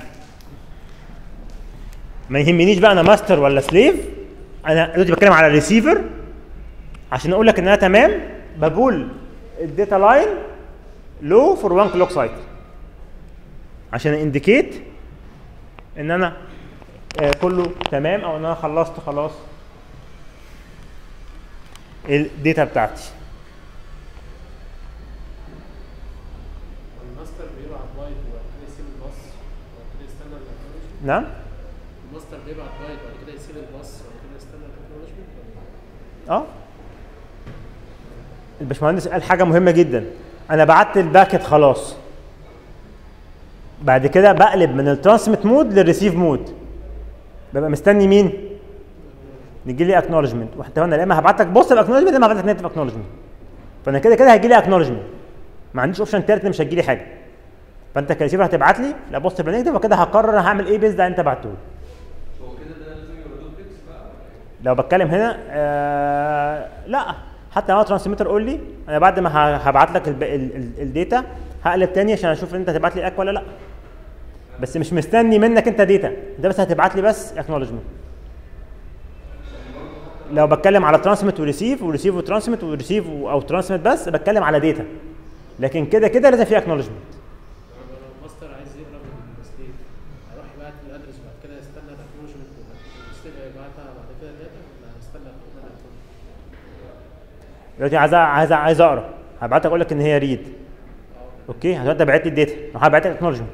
ما يهمنيش بقى انا ماستر ولا سليف، انا دلوقتي بتكلم على الريسيفر عشان اقول لك ان انا تمام. بقول الداتا لاين لو for one clock cycle عشان انديكيت ان انا آه كله تمام او ان انا خلصت خلاص الداتا بتاعتي. الماستر بيبعت بايت وبعد كده يسيب الباص وبعد كده يستنى الاكنولجمنت. نعم؟ الماستر بيبعت بايت وبعد كده يسيب الباص وبعد كده يستنى الاكنولجمنت. اه الباشمهندس قال حاجه مهمه جدا. انا بعت الباكت خلاص، بعد كده بقلب من الترانسميت مود للريسيف مود، ببقى مستني مين؟ نيجي لي اكنولجمنت. واحنا اتفقنا يا اما هبعت لك بوست باكنولجمنت يا اما هبعت لك نيتف اكنولجمنت. فانا كده كده هيجي لي اكنولجمنت، ما عنديش اوبشن تالت ان مش هتجي لي حاجه. فانت كريسيفر هتبعت لي لا بوزيتيف ولا نيجاتيف، وكده هقرر انا هعمل ايه بيزد على اللي انت بعته لي. هو كده ده لازم يبقى دوبلكس بقى ولا ايه؟ لو بتكلم هنا آه لا، حتى لو ترانسميتر قول لي انا بعد ما ه- هبعت لك الب- ال- ال- الداتا هقلب تاني عشان اشوف انت هتبعت لي اك ولا لا. بس مش مستني منك انت داتا، انت بس هتبعت لي بس اكنولجمنت. لو بتكلم على ترانسميت وريسيف وريسيف وترانسميت وريسيف او ترانسميت بس بتكلم على داتا، لكن كده كده لازم في اكنولجمنت. لو الماستر عايز يقرا من السليف هيروح يبعت الادرس وبعد كده يستنى الاكنولجمنت والسليف هيبعتها بعد كده الداتا ولا هيستنى الاكنولجمنت؟ دلوقتي عايز عايز عايز اقرا، هبعت اقول لك ان هي ريد. اوكي هتبدا بعت لي الداتا وهبعت لك اكنولجمنت.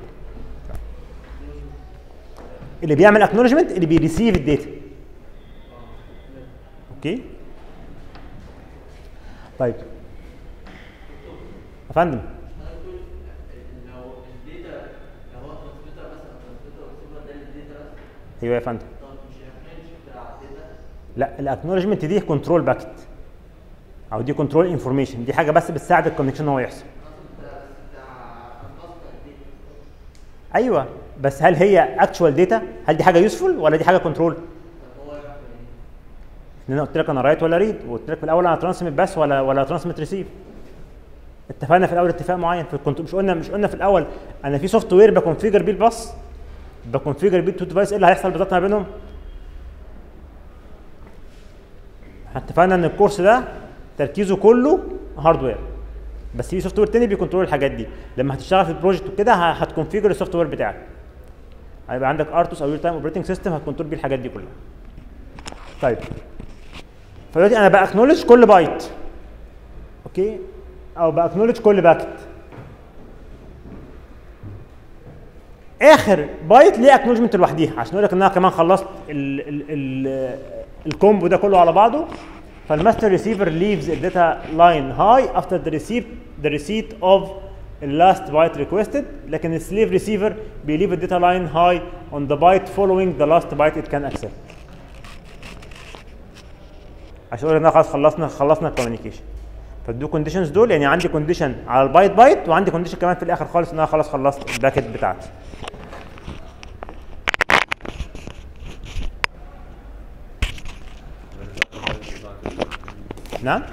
اللي بيعمل اكنولجمنت اللي بيريسيف الداتا. اوكي طيب يا فندم. لو الداتا لو هو ترانسميتر مثلا ترانسميتر وريسيفر ده للداتا بس، ايوه يا فندم. طب مش الاكنولجمنت بتاع الداتا؟ لا الاكنولجمنت دي كنترول باكت او دي كنترول انفورميشن، دي حاجه بس بتساعد الكونكشن هو يحصل. بتاع بتاع الماستر الداتا. ايوه بس هل هي اكشوال داتا؟ هل دي حاجه يوسفول ولا دي حاجه كنترول؟ طب هو يعرف منين؟ ان انا قلت لك انا رايت ولا ريد، وقلت لك في الاول انا ترانسميت بس ولا ولا ترانسميت ريسيف. اتفقنا في الاول اتفاق معين في الكنترول، مش قلنا مش قلنا في الاول انا في سوفت وير بكونفيجر بيه الباص، بكونفيجر بيه التو ديفايس، ايه اللي هيحصل بالظبط ما بينهم؟ اتفقنا ان الكورس ده تركيزه كله هاردوير، بس في سوفت وير تاني بيكنترول الحاجات دي. لما هتشتغل في البروجكت وكده ه- هتكونفيجر السوفت وير بتاعك، هيبقى عندك ارتوس او ريل تايم اوبريتنج سيستم هتكنترول بيه الحاجات دي كلها. طيب فدلوقتي انا باكنولج كل بايت، اوكي، او باكنولج كل باكت. اخر بايت ليه اكنولجمنت لوحديها عشان اقول لك ان انا كمان خلصت ال ال ال الكومبو ده كله على بعضه. فالماستر ريسيفر leaves the data line high after the receipt the receipt of the last byte requested، لكن السليف ريسيفر بيليف the data line high on the byte following the last byte it can accept. عشان اقول ان خلاص خلصنا خلصنا الكوميونيكيشن. فالدو كونديشنز دول يعني عندي كونديشن على البايت بايت وعندي كونديشن كمان في الاخر خالص ان انا خلاص خلصت الباكت بتاعتي. نعم؟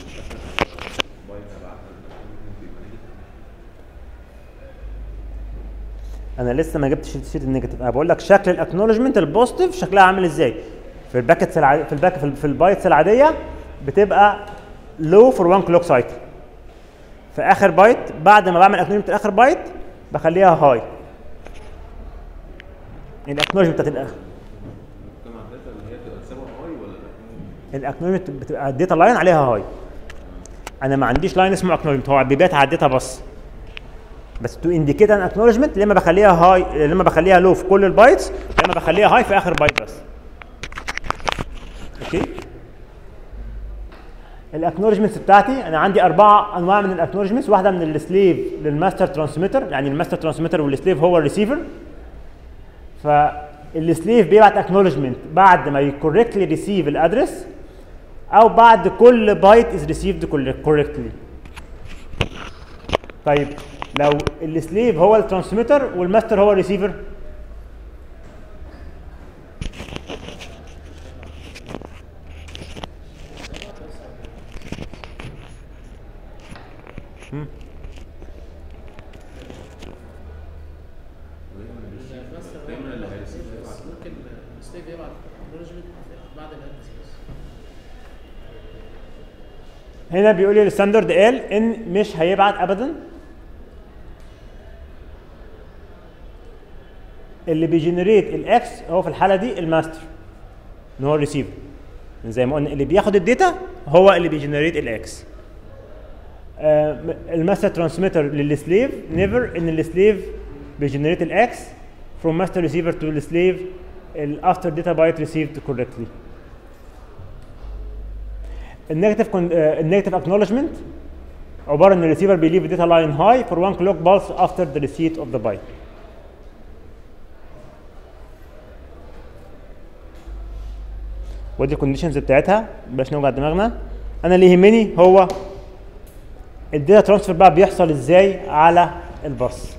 انا لسه ما جبتش سيره النيجاتيف، انا بقول لك شكل الاكنولجمنت البوزيتيف شكلها عامل ازاي. في الباكتس العاديه في الباك في البايتس العاديه بتبقى لو فور وان كلوك سايكل. في اخر بايت بعد ما بعمل اكنولجمنت اخر بايت بخليها هاي. الاكنولجمنت بتاعت الاخر مجتمع الداتا اللي هي بتبقى سابقه هاي ولا لا؟ الاكنولجمنت بتبقى الداتا لاين عليها هاي. انا ما عنديش لاين اسمه اكنولجمنت، هو بيبات على الداتا بس بس تو انديكيت ان اكنولجمنت لما بخليها هاي لما بخليها لو في كل البايتس، لما بخليها هاي في اخر بايت بس. اوكي. الاكنولجمنتس بتاعتي انا عندي اربعه انواع من الاكنولجمنتس، واحده من السليف للماستر ترانسميتر، يعني الماستر ترانسميتر والسليف هو الريسيفر. فالسليف بيبعت اكنولجمنت بعد ما يكوركتلي ريسيف الادرس او بعد كل بايت از ريسيفد كوركتلي. طيب لو السليف هو الترانسميتر والماستر هو الريسيفر، دايما اللي هيرسيف هيبعت. ممكن السليف يبعت اكنولجمنت بعد الادرس بس. هنا بيقول لي الستاندرد قال ان مش هيبعت ابدا. اللي بيجنريت الاكس هو في الحاله دي الماستر ان هو الريسيفر، زي ما قلنا اللي بياخد الداتا هو اللي بيجنريت الاكس. آه الماستر ترانسميتر للسليف نيفر ان السليف بيجنريت الاكس from master receiver to the slave after data byte received correctly. النيجاتيف النيجاتيف اكنولجمنت عباره ان الريسيفر بيليف داتا لاين هاي for one clock pulse after the receipt of the byte. ودي الكونديشنز بتاعتها، مبقاش نوجع دماغنا. انا اللي يهمني هو الداتا ترانسفير بقى بيحصل ازاي على الباص.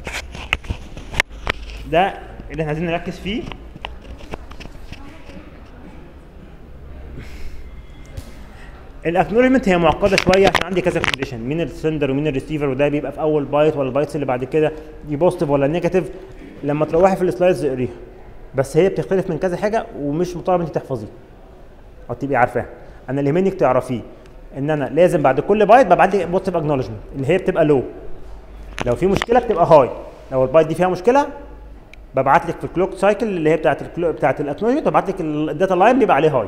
ده اللي احنا عايزين نركز فيه. الاكنولجمنت هي معقده شويه عشان عندي كذا كونديشن، مين السندر ومين الريسيفر، وده بيبقى في اول بايت ولا البايتس اللي بعد كده دي بوزيتيف ولا نيجاتيف. لما تروحي في السلايدز اقريها، بس هي بتختلف من كذا حاجه ومش مطالب انت تحفظيها او تبقي عارفاها. انا اللي يهمني تعرفيه ان انا لازم بعد كل بايت ببعت لك بوزيتيف اكنولجمنت اللي هي بتبقى لو، لو في مشكله بتبقى هاي، لو البايت دي فيها مشكله ببعت لك في الكلوك سايكل اللي هي بتاعت الكلوك بتاعت الاكنولجمنت، ببعت لك الداتا لاين بيبقى عليه هاي.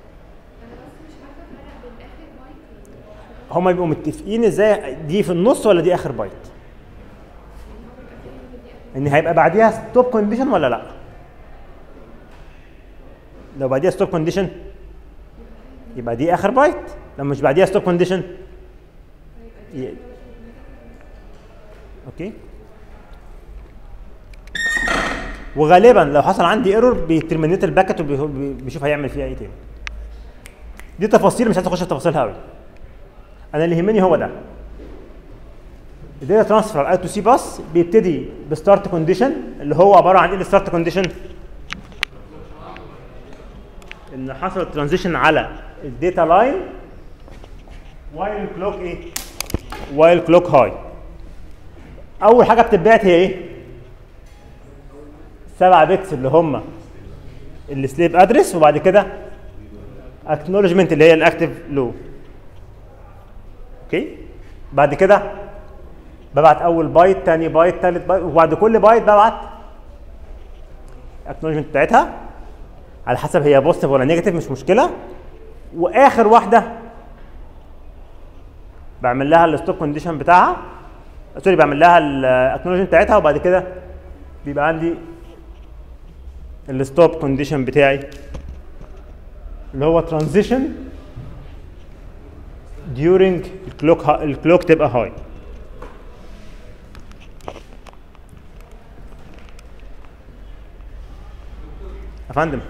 هما بيبقوا متفقين ازاي دي في النص ولا دي اخر بايت، ان هيبقى بعديها ستوب كونديشن ولا لا. لو بعديها ستوب كونديشن يبقى دي اخر بايت، لو مش بعديها ستوب كونديشن ي... اوكي. وغالبا لو حصل عندي ايرور بيترمينيت الباكت وبيشوف هيعمل فيها ايه تاني. دي تفاصيل مش عايز اخش في تفاصيلها قوي. انا اللي يهمني هو ده الداتا ترانسفير اي تو سي باس بيبتدي بستارت كونديشن اللي هو عباره عن ايه الستارت كونديشن؟ ان حصل ترانزيشن على الداتا لاين وايل كلوك ايه؟ وايل كلوك هاي. اول حاجه بتتبعت هي ايه؟ سبعة بيتس اللي هم السليب ادرس، وبعد كده اكنولجمنت اللي هي الاكتف لو. اوكي. بعد كده ببعت اول بايت، ثاني بايت، ثالث بايت، وبعد كل بايت ببعت اكنولجمنت بتاعتها على حسب هي بوزيتيف ولا نيجاتيف مش مشكله. واخر واحده بعمل لها الستوب كونديشن بتاعها، سوري بعمل لها الاكنولجمنت بتاعتها، وبعد كده بيبقى عندي الستوب كونديشن بتاعي اللي هو ترانزيشن during الكلوك الكلوك تبقى هاي. يا فندم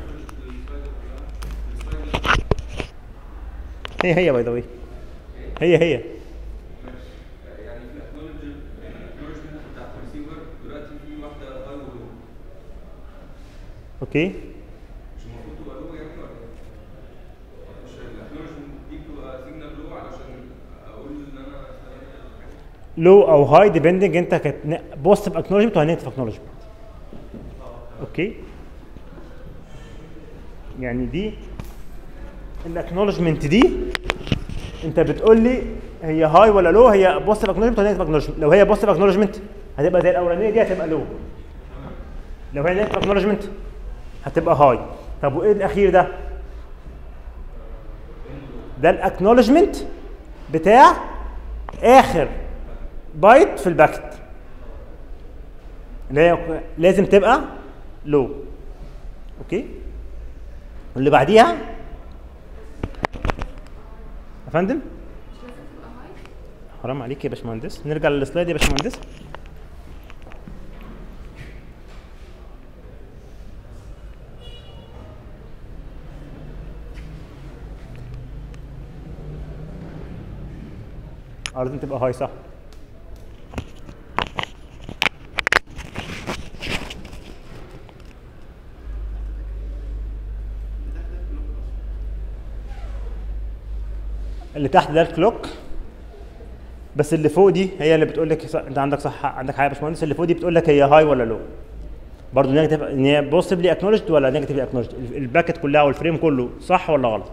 هي هي باي ذا واي هي هي يعني في الاكنولجمنت بتاعت الريسيفر دلوقتي في واحده هاي ولو. اوكي. مش المفروض تبقى لو يعني ولا ايه؟ مش الاكنولجمنت دي بتبقى سيجنال لو علشان اقول ان انا لو او هاي ديبندنج انت كانت بوزيتيف اكنولجمنت ولا نيجاتيف اكنولجمنت. اوكي. يعني دي الاكنولجمنت دي انت بتقول لي هي هاي ولا لو، هي بوزيتيف اكنولجمنت ولا نيجاتيف اكنولجمنت. لو هي بوزيتيف اكنولجمنت هتبقى زي الاولانيه دي هتبقى لو، لو هي نيجاتيف اكنولجمنت هتبقى هاي. طب وايه الاخير ده؟ ده الاكنولجمنت بتاع اخر بايت في الباكت اللي هي لازم تبقى لو. اوكي. واللي بعديها يا فندم حرام عليك يا باشمهندس، نرجع للسلايد يا باشمهندس. اه لازم تبقى هاي صح. اللي تحت ده الكلوك، بس اللي فوق دي هي اللي بتقول لك انت عندك صح، عندك حاجه يا باشمهندس. اللي فوق دي بتقول لك هي هاي ولا لو، برضه نيجاتيف ان هي بوزيتيفلي اكنولجد ولا نيجاتيفلي اكنولجد، الباكت كلها والفريم كله صح ولا غلط.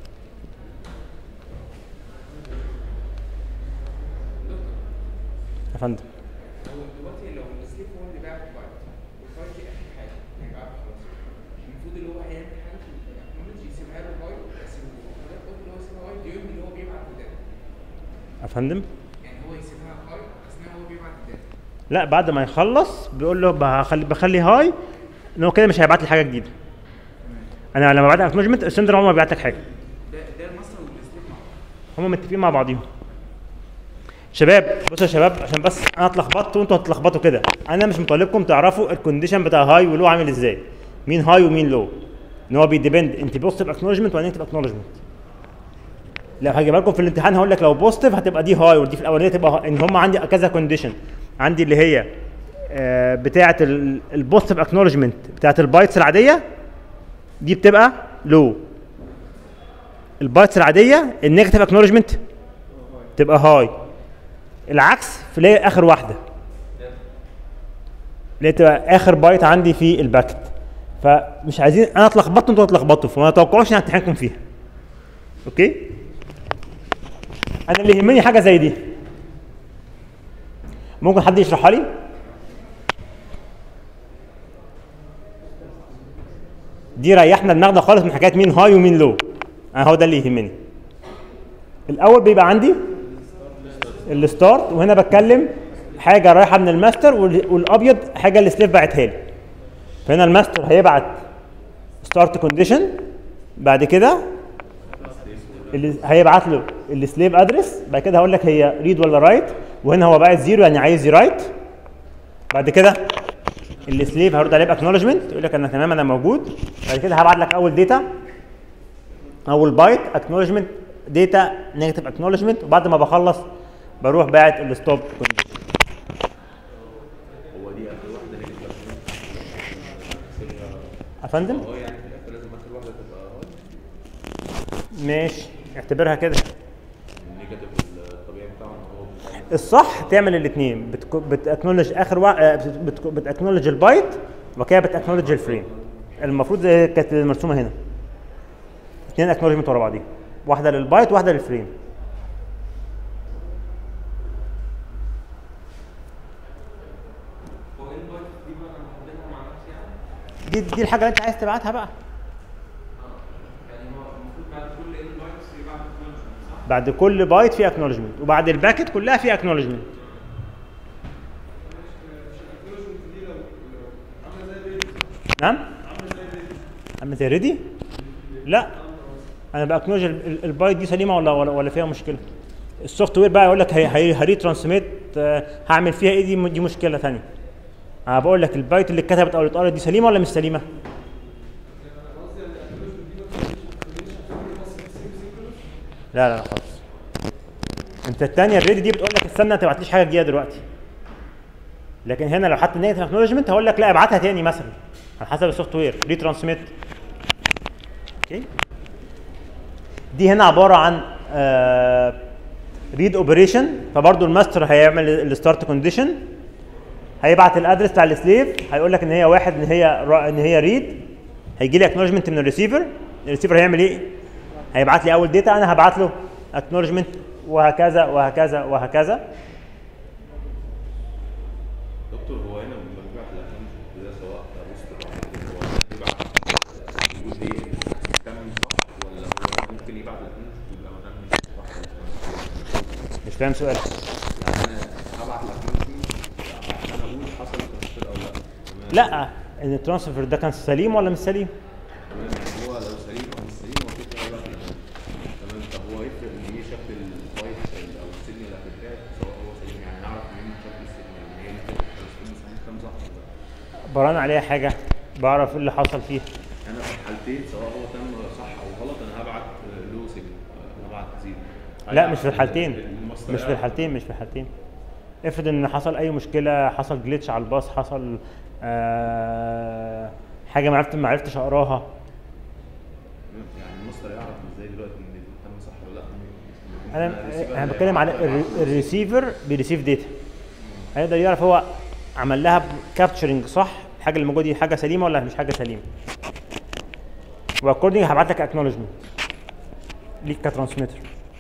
يا فندم هو دلوقتي لو السليب هو اللي باعت بايت والبايت دي اخر حاجه يعني بعد خلاص، المفروض اللي هو هيعمل حاجه في الاكنولجي يسيبها له بايت، بس الحاجات اللي هو يسيبها بايت دي اللي هو بيبعت الداتا. يا فندم يعني هو يسيبها بايت اثناء هو بيبعت الداتا. لا، بعد ما يخلص بيقول له بخلي بخلي هاي ان هو كده مش هيبعت لي حاجه جديده. انا لما بعت اكنولجمنت السندر عمره ما بيبعت لك حاجه. ده ده الماستر والسليب مع بعض. هم متفقين مع بعضيهم. شباب بصوا يا شباب، عشان بس انا اتلخبطت وانتوا هتتلخبطوا كده، انا مش مطالبكم تعرفوا الكونديشن بتاع هاي ولو عامل ازاي، مين هاي ومين لو، ان هو بيديبند انت بوزيتيف اكنولجمنت ولا نيجاتيف اكنولجمنت. لو هجيبها لكم في الامتحان هقول لك لو بوزيتيف هتبقى دي هاي ودي في الاولانيه تبقى هاي. ان هم عندي كذا كونديشن، عندي اللي هي آه بتاعه البوزيتيف اكنولجمنت بتاعه البايتس العاديه دي بتبقى لو، البايتس العاديه النيجاتيف اكنولجمنت تبقى هاي، العكس في اللي هي اخر واحده اللي هي تبقى اخر بايت عندي في الباكت. فمش عايزين انا اتلخبطت انتوا تتلخبطوا، فما تتوقعوش ان امتحانكم فيها. اوكي؟ انا اللي يهمني حاجه زي دي، ممكن حد يشرحها لي؟ دي ريحنا دماغنا خالص من حكايه مين هاي ومين لو. انا هو ده اللي يهمني. الاول بيبقى عندي الستارت، وهنا بتكلم حاجه رايحه من الماستر، والابيض حاجه اللي سليف بعتها لي. فهنا الماستر هيبعت ستارت كونديشن، بعد كده اللي هيبعت له السليف ادرس، بعد كده هقول لك هي ريد ولا رايت، وهنا هو باعت زيرو يعني عايز يرايت. بعد كده السليف هيرد عليه باكنولجمنت يقول لك انا تمام انا موجود. بعد كده هبعت لك اول داتا اول بايت اكنولجمنت داتا نيجاتيف اكنولجمنت، وبعد ما بخلص بروح باعت الستوب كونديشن. هو دي اخر واحده نيجاتيف يا فندم اه يعني في الاخر لازم اخر واحده تبقى ماشي، اعتبرها كده. النيجاتيف الطبيعي بتاعه ان هو الصح تعمل الاثنين، بتاكنولج اخر واحد، بتاكنولج البايت وبعد كده بتاكنولج الفريم. المفروض زي كانت مرسومه هنا اثنين اكنولجمنت ورا بعضيهم، واحده للبايت وواحده للفريم. هو ايه البايت دي بقى انا محددها مع نفسي يعني؟ دي دي الحاجه اللي انت عايز تبعتها بقى. يعني هو المفروض بعد كل ان بايتس يبعت اكنولجمنت صح؟ بعد كل بايت في اكنولجمنت، وبعد الباكت كلها في اكنولجمنت. نعم؟ عامله زي ريدي؟ لا انا باكنولج البايت دي سليمه ولا ولا, ولا فيها مشكله. السوفت وير بقى يقول لك هري ترانسميت هعمل فيها ايه، دي دي مشكله ثانيه. انا بقول لك البايت اللي اتكتبت او اللي اتقرت دي سليمه ولا مش سليمه؟ لا لا خالص. انت الثانيه الريدي دي بتقول لك استنى ما تبعتليش حاجه جديده دلوقتي. لكن هنا لو حتى نيجاتيف اكنولجمنت هقول لك لا ابعتها تاني مثلا على حسب السوفت وير ري ترانسميت. اوكي؟ دي هنا عباره عن ريد اوبريشن، فبرضه الماستر هيعمل الستارت كونديشن، هيبعت الادرس بتاع السليف، هيقول لك ان هي واحد ان هي ان هي ريد، هيجي لي اكنولجمنت من الريسيفر، الريسيفر هيعمل ايه؟ هيبعت لي اول داتا، انا هبعت له اكنولجمنت وهكذا وهكذا وهكذا. دكتور هو هنا لما بيبعت الاكونت ده سواء بوست او هو بيبعت جزئيه كام صح ولا هو ممكن يبعت الاكونت يبقى مكان مش صح؟ مش فاهم سؤالك. يعني انا هبعت الاكونت عشان اقول حصل ترانسفير او لا. لا ان الترانسفير ده كان سليم ولا مش سليم؟ تمام هو لو سليم او مش سليم هو كده هيبعت الاكونت. تمام طب هو يفرق ان ايه شكل البايت او السيجنال اللي هتتبعت سواء هو سليم، يعني نعرف منين شكل السيجنال ان هي ممكن كام صح ولا لا؟ بران عليها حاجه بعرف ايه اللي حصل فيه. انا في الحالتين سواء هو تم صح او غلط انا هبعت لو سيجنال هبعت زيرو. لا مش في الحالتين، مش في الحالتين مش في الحالتين. افرض ان حصل اي مشكله، حصل جليتش على الباص، حصل آه حاجه ما عرفت ما عرفتش اقراها. يعني المصدر يعرف ازاي دلوقتي ان تم صح ولا لا؟ انا انا بتكلم على الريسيفر بيريسيف داتا، هيقدر يعرف هو عمل لها كابتشرنج صح، الحاجه اللي موجوده دي حاجه سليمه ولا مش حاجه سليمه. واكوردنج هبعت لك اكنولجمنت ليك كترانسميتر.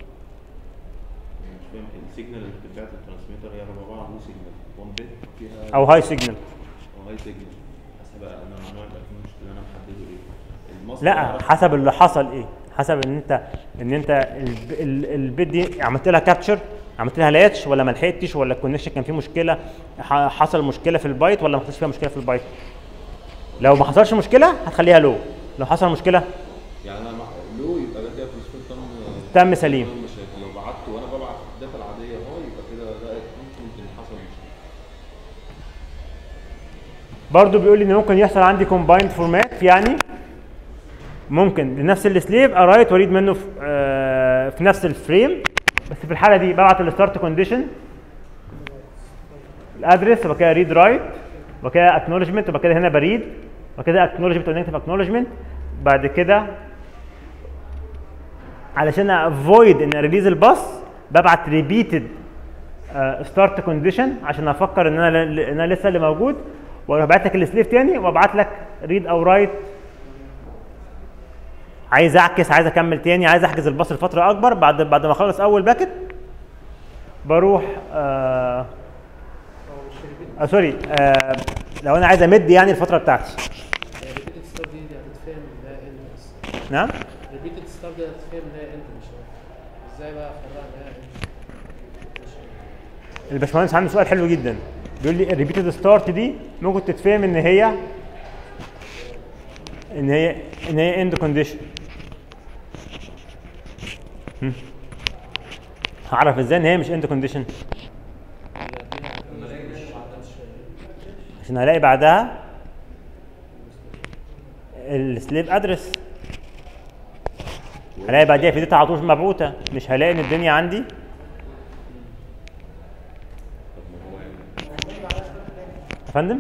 مش فاهم السيجنال اللي بتتبعت للترانسميتر هي عباره عن سيجنال واحد بت فيها او هاي سيجنال او هاي سيجنال حسب انا نوع الاكنولجمنت اللي انا محدده ايه. لا حسب اللي حصل ايه، حسب ان انت ان انت البيت دي عملت لها كابتشر، عملت لها لاتش ولا ما لحقتش، ولا الكونكشن كان فيه مشكله، حصل مشكله في البايت ولا ما حصلش فيها مشكله في البايت. لو ما حصلش مشكله هتخليها لو، لو حصل مشكله يعني انا لو يبقى ده كده تم تم سليم. مشاكل لو بعت وانا ببعت الداتا العاديه اه يبقى كده ده ممكن حصل مشكله. برضه بيقول لي ان ممكن يحصل عندي كومبايند فورمات، يعني ممكن لنفس السليف ارايت واريد منه في نفس الفريم، بس في الحاله دي ببعت الستارت كونديشن الادرس، وبعد كده ريد رايت، وبعد كده اكنولجمنت، وبعد كده هنا بريد، وبعد كده اكنولجمنت ونيجاتيف اكنولجمنت. بعد كده علشان افويد ان ريليز الباص ببعت ريبيتد ستارت كونديشن عشان افكر ان انا ان انا لسه اللي موجود، وابعت لك السليف تاني وابعت لك ريد او رايت. عايز اعكس، عايز اكمل تاني، عايز احجز الباص لفتره اكبر، بعد بعد ما اخلص اول باكت بروح آه آه سوري آه لو انا عايز امد يعني الفتره بتاعتي. الريبيتد ستار دي دي هتتفهم انها اند بس. نعم؟ الريبيتد ستار دي هتتفهم انها اند مش end. ازاي بقى افرقها انها اند مش end؟ الباشمهندس عنده سؤال حلو جدا، بيقول لي الريبيتد ستارت دي ممكن تتفهم ان هي ان هي ان هي اند كونديشن. هعرف ازاي ان هي مش اند كونديشن؟ عشان هلاقي بعدها السليب ادرس، هلاقي بعديها في داتا على طول مبعوثه، مش هلاقي ان الدنيا عندي. يا فندم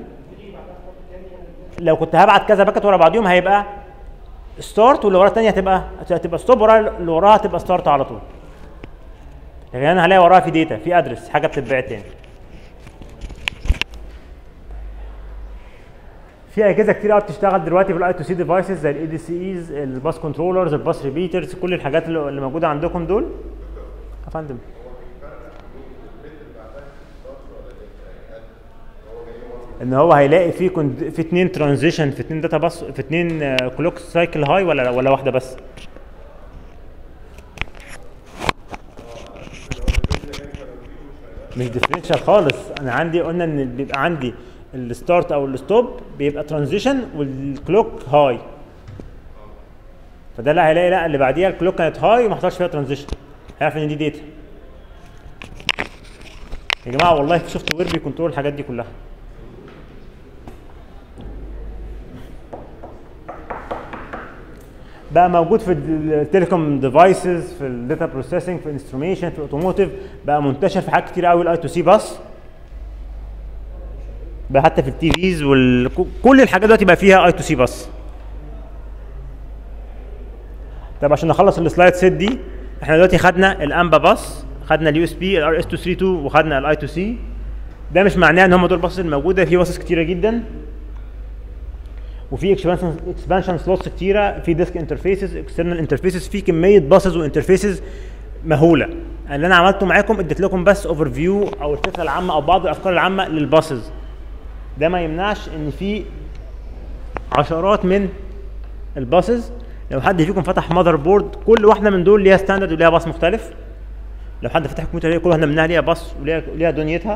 لو كنت هبعت كذا باكت ورا بعضيهم هيبقى ستارت، واللي ورا الثانيه هتبقى هتبقى ستوب، ورا اللي وراها هتبقى ستارت على طول. لكن انا هلاقي وراها في داتا، في ادرس، حاجه بتتبعت تاني. في اجهزه كتير قوي بتشتغل دلوقتي بالاي تو سي ديفايسز زي الاي دي سي ايز، الباس كنترولرز، الباس ريبيترز، كل الحاجات اللي موجوده عندكم دول. يا فندم ان هو هيلاقي في كنت في اثنين ترانزيشن، في اثنين داتا باس، في اثنين كلوك سايكل هاي، ولا ولا واحده بس؟ مش ديفرنشال خالص. انا عندي قلنا ان بيبقى عندي الستارت او الستوب بيبقى ترانزيشن والكلوك هاي، فده لا هيلاقي لا اللي بعديها الكلوك كانت هاي وما حصلش فيها ترانزيشن، هيعرف ان دي داتا. يا جماعه والله في سوفت وير بيكنترول الحاجات دي كلها. بقى موجود في التليكوم ديفايسز، في الداتا بروسيسنج، في الانستروميشن، في الاوتوموتيف، بقى منتشر في حاجات كتير قوي الاي تو سي باس، بقى حتى في التي فيز وكل الحاجات دلوقتي بقى فيها اي تو سي باس. طب عشان نخلص السلايد سيت دي، احنا دلوقتي خدنا الامبا باس، خدنا اليو اس بي، الار اس مئتين وثلاثة وثلاثين، وخدنا الاي تو سي. ده مش معناه ان هم دول باصز الموجوده، في باصز كتيره جدا، وفي اكسبانشن اكسبانشن سلوتس كتيره، في ديسك انترفيسز، اكسترنال انترفيسز، في كميه باسز وانترفيسز مهوله. اللي انا عملته معاكم اديت لكم بس اوفر فيو او الفكره العامه او بعض الافكار العامه للباسز. ده ما يمنعش ان في عشرات من الباسز. لو حد فيكم فتح ماذر بورد، كل واحده من دول ليها ستاندرد وليها باص مختلف. لو حد فتح كمبيوتر، كل واحده منها ليها باص وليها ليها دنيتها.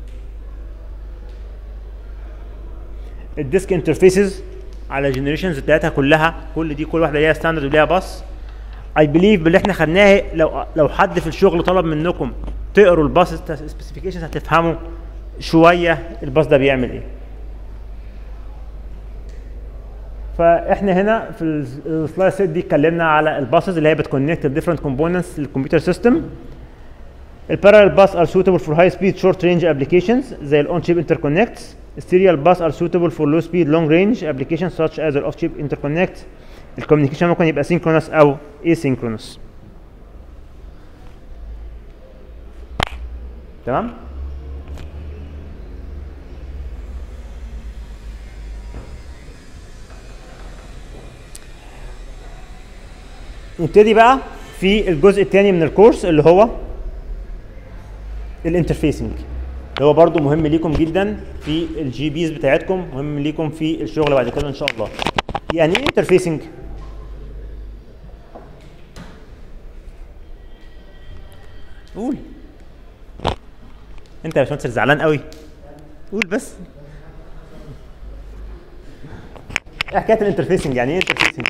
الديسك انترفيسز على جنريشنز بتاعتها كلها، كل دي كل واحده ليها ستاندرد وليها باص. اي بليف باللي احنا خدناه، لو لو حد في الشغل طلب منكم تقروا الباص سبيسيفيكيشنز هتفهموا شويه الباص ده بيعمل ايه. فاحنا هنا في السلايد سيت دي اتكلمنا على الباسز اللي هي بتكونكت الديفرنت كومبوننتس للكمبيوتر سيستم. البارallel bus are suitable for high speed short range applications زي ال on chip interconnects. السيريال bus are suitable for low speed long range applications such as ال off chip interconnect. الكوميونيكيشن ممكن يبقى synchronous او asynchronous. تمام؟ نبتدي بقى في الجزء الثاني من الكورس اللي هو الانترفيسنج، اللي هو برضو مهم ليكم جدا في الجي بيز بتاعتكم، مهم ليكم في الشغل بعد كده ان شاء الله. يعني ايه انترفيسنج؟ قول انت يا باشمهندس زعلان قوي، قول بس. ايه حكايه الانترفيسنج؟ يعني ايه انترفيسنج؟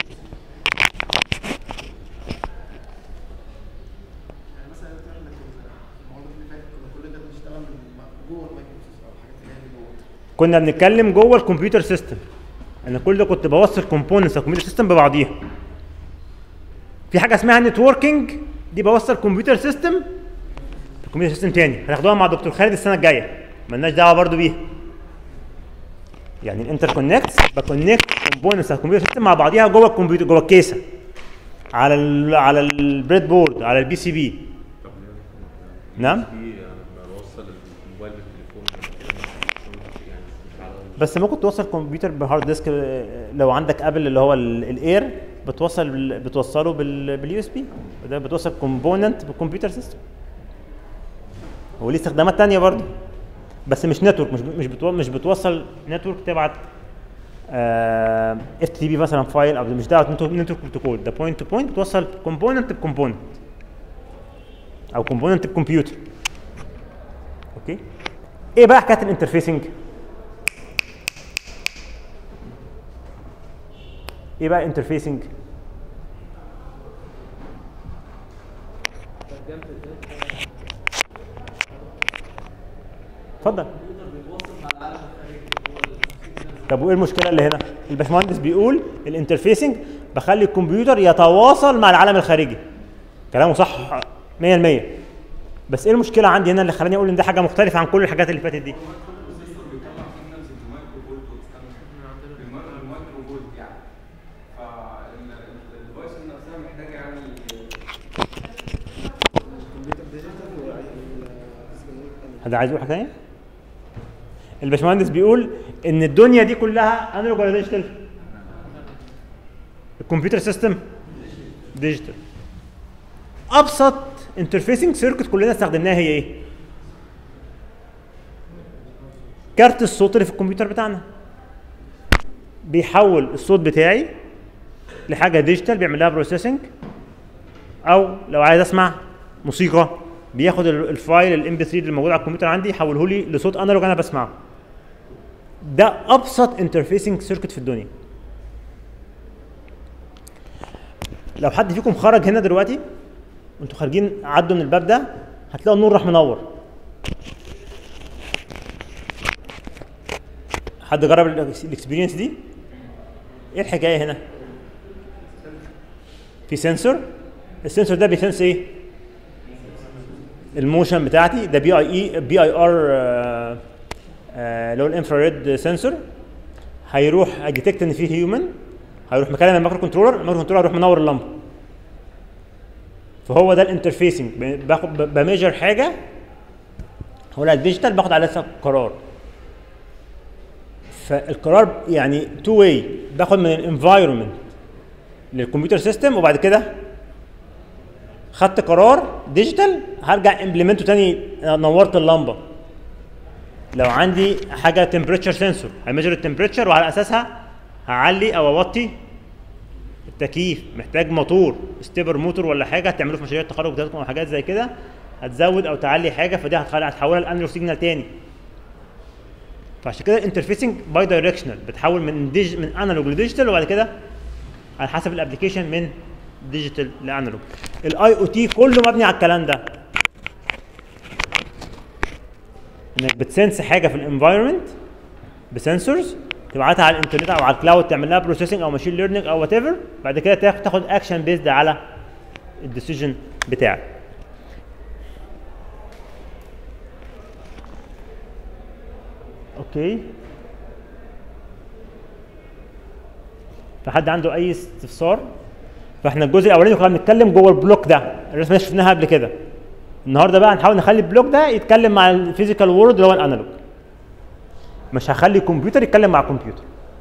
كنا بنتكلم جوه الكمبيوتر سيستم، انا كل ده كنت بوصل كومبوننتس الكمبيوتر سيستم ببعضيها. في حاجه اسمها نتوركينج دي بوصل كمبيوتر سيستم كمبيوتر سيستم تاني، هتاخدوها مع دكتور خالد السنه الجايه، مالناش دعوه برضو بيها. يعني الانتر كونكتس بكونكت كومبوننتس على الكمبيوتر سيستم مع بعضيها جوه الكمبيوتر جوه الكيسه على ال على البريد بورد على البي سي بي. نعم في بوصل الموبايل بالتليفون يعني مش على بس ممكن توصل كمبيوتر بهارد ديسك لو عندك ابل اللي هو الاير بتوصل بال- بتوصله باليو اس بي، ده بتوصل كومبوننت بالكمبيوتر سيستم. هو ليه استخدامات تانية برضه بس مش نتورك، مش مش بتو- مش بتوصل نتورك تبعت اف تي بي مثلا فايل، او مش دعوه نتورك بروتوكول، ده بوينت تو بوينت بتوصل كومبوننت بكومبوننت او كومبوننت بكمبيوتر. اوكي، ايه بقى حكايه الانترفيسنج؟ ايه بقى انترفيسنج؟ اتفضل. طب وايه المشكله اللي هنا؟ الباشمهندس بيقول الانترفيسنج بخلي الكمبيوتر يتواصل مع العالم الخارجي. كلامه صح مية بالمية. بس ايه المشكله عندي هنا اللي خلاني اقول ان دي حاجه مختلفه عن كل الحاجات اللي فاتت دي؟ حد عايز يقول حاجه ثانيه؟ الباشمهندس بيقول ان الدنيا دي كلها انالوج ولا ديجيتال؟ الكمبيوتر سيستم ديجيتال. ابسط انترفيسنج سيركت كلنا استخدمناها هي ايه؟ كارت الصوت اللي في الكمبيوتر بتاعنا بيحول الصوت بتاعي لحاجه ديجيتال بيعمل لها بروسيسنج، او لو عايز اسمع موسيقى بياخد الفايل الام بي ثري اللي موجود على الكمبيوتر عندي يحوله لي لصوت انالوج انا بسمعه. ده ابسط انترفيسنج سيركت في الدنيا. لو حد فيكم خرج هنا دلوقتي وانتوا خارجين عدوا من الباب ده هتلاقوا النور راح منور. حد جرب الاكسبيرينس دي؟ ايه الحكايه هنا؟ في سنسور، السنسور ده بيسنس ايه؟ الموشن بتاعتي، ده بي اي اي بي اي ار اللي هو الانفراريد سنسور. هيروح اديتكت ان فيه هيومن، هيروح مكلم المايكرو كنترولر، المايكرو كنترولر هيروح منور اللمبه. فهو ده الانترفيسنج، باخد بميجر حاجه هو الديجيتال باخد عليها قرار. فالقرار يعني تو واي، باخد من الانفايرمنت للكمبيوتر سيستم وبعد كده خدت قرار ديجيتال هرجع امبلمنته تاني نورت اللمبه. لو عندي حاجه تمبريتشر سنسور هيميجر التمبريتشر وعلى اساسها هعلي او اوطي التكييف. محتاج موتور ستيبر موتور ولا حاجه هتعملوا في مشاريع التخرج بتاعتكم او حاجات زي كده، هتزود او تعلي حاجه فدي هتخلي هتحولها لانالوج سيجنال تاني. فعشان كده الانترفيسنج باي دايركشنال بتحول من ديج من انالوج لديجيتال وبعد كده على حسب الابلكيشن من ديجيتال لانالوج. الاي او تي كله مبني على الكلام ده، انك بتسنس حاجه في الانفايرمنت بسنسورز تبعتها على الانترنت او على الكلاود تعمل لها بروسيسنج او ماشين ليرنينج او وات ايفر، بعد كده تاخد اكشن بيزد على الديسيجن بتاعك. اوكي، فحد عنده اي استفسار؟ فاحنا الجزء الاولاني كنا بنتكلم جوه البلوك ده، الرسمه اللي شفناها قبل كده. النهارده بقى هنحاول نخلي البلوك ده يتكلم مع الفيزيكال وورلد اللي هو الانالوج. مش هخلي الكمبيوتر يتكلم مع الكمبيوتر.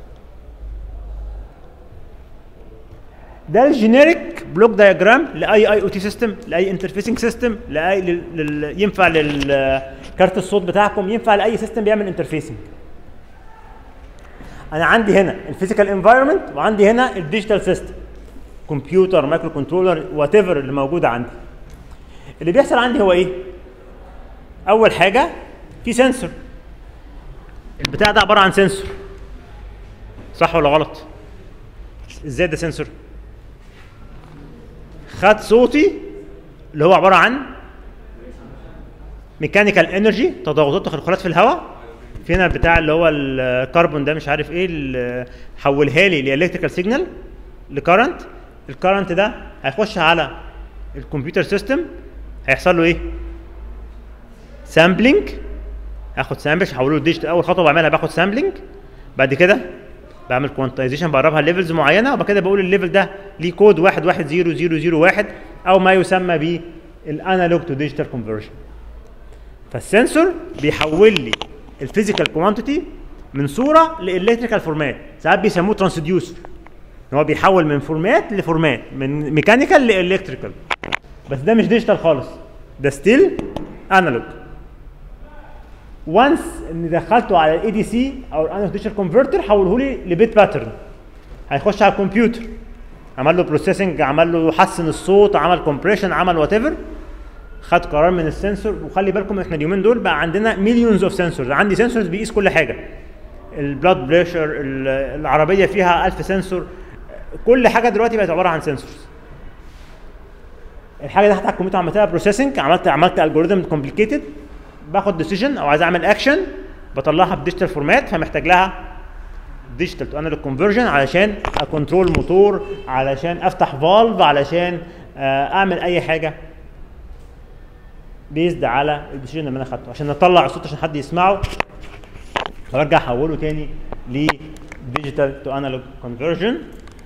ده الجينيريك بلوك دايجرام لاي اي او تي سيستم، لاي انترفيسنج سيستم، لاي لل... لل... ينفع للكارت الصوت بتاعكم، ينفع لاي سيستم بيعمل انترفيسنج. انا عندي هنا الفيزيكال انفايرمنت وعندي هنا الديجيتال سيستم، كمبيوتر مايكرو كنترولر وات ايفر اللي موجوده عندي. اللي بيحصل عندي هو ايه؟ اول حاجه في سنسور، البتاع ده عباره عن سنسور، صح ولا غلط؟ ازاي ده سنسور؟ خد صوتي اللي هو عباره عن ميكانيكال انرجي، تضاغطات وتخلخلات في الهواء، في هنا بتاع اللي هو الكربون ده مش عارف ايه اللي حولها لي لالكتريكال سيجنال لكرنت. الكرنت ده هيخش على الكمبيوتر سيستم هيحصل له ايه؟ سامبلينج. هاخد سامبل احوله لديجيتال. اول خطوه بعملها باخد سامبلينج، بعد كده بعمل كوانتايزيشن بقربها ليفلز معينه، وبعد كده بقول الليفل ده ليه كود واحد واحد صفر صفر صفر واحد او ما يسمى بالانالوج تو ديجيتال كونفرجن. فالسنسور بيحول لي الفيزيكال كوانتيتي من صوره لالكتريكال فورمات، ساعات بيسموه ترانسديوسر، هو بيحول من فورمات لفورمات، من ميكانيكال لالكتريكال. بس ده مش ديجيتال خالص، ده ستيل انالوج. وانس اني دخلته على الاي دي سي او الانالوج ديجيتال كونفرتر حوله لي لبيت باترن، هيخش على الكمبيوتر، عمل له بروسيسنج، عمل له حسن الصوت، عمل كومبريشن، عمل وات ايفر، خد قرار من السنسور. وخلي بالكم احنا اليومين دول بقى عندنا مليونز اوف سنسورز، عندي سنسورز بيقيس كل حاجه، البلاد بريشر، العربيه فيها ألف سنسور، كل حاجه دلوقتي بقت عباره عن سنسورز. الحاجه دي على الكمبيوتر عملتها بروسيسنج، عملت عملت الجوريثم كومبليكيتد، باخد ديسيجن او عايز اعمل اكشن بطلعها بديجيتال فورمات، فمحتاج لها ديجيتال تو انالوج كونفرجن علشان اكونترول موتور، علشان افتح فالف، علشان اعمل اي حاجه بيزد على الديسيجن اللي انا خدته، عشان اطلع الصوت عشان حد يسمعه، فارجع احوله تاني لديجيتال تو انالوج كونفرجن.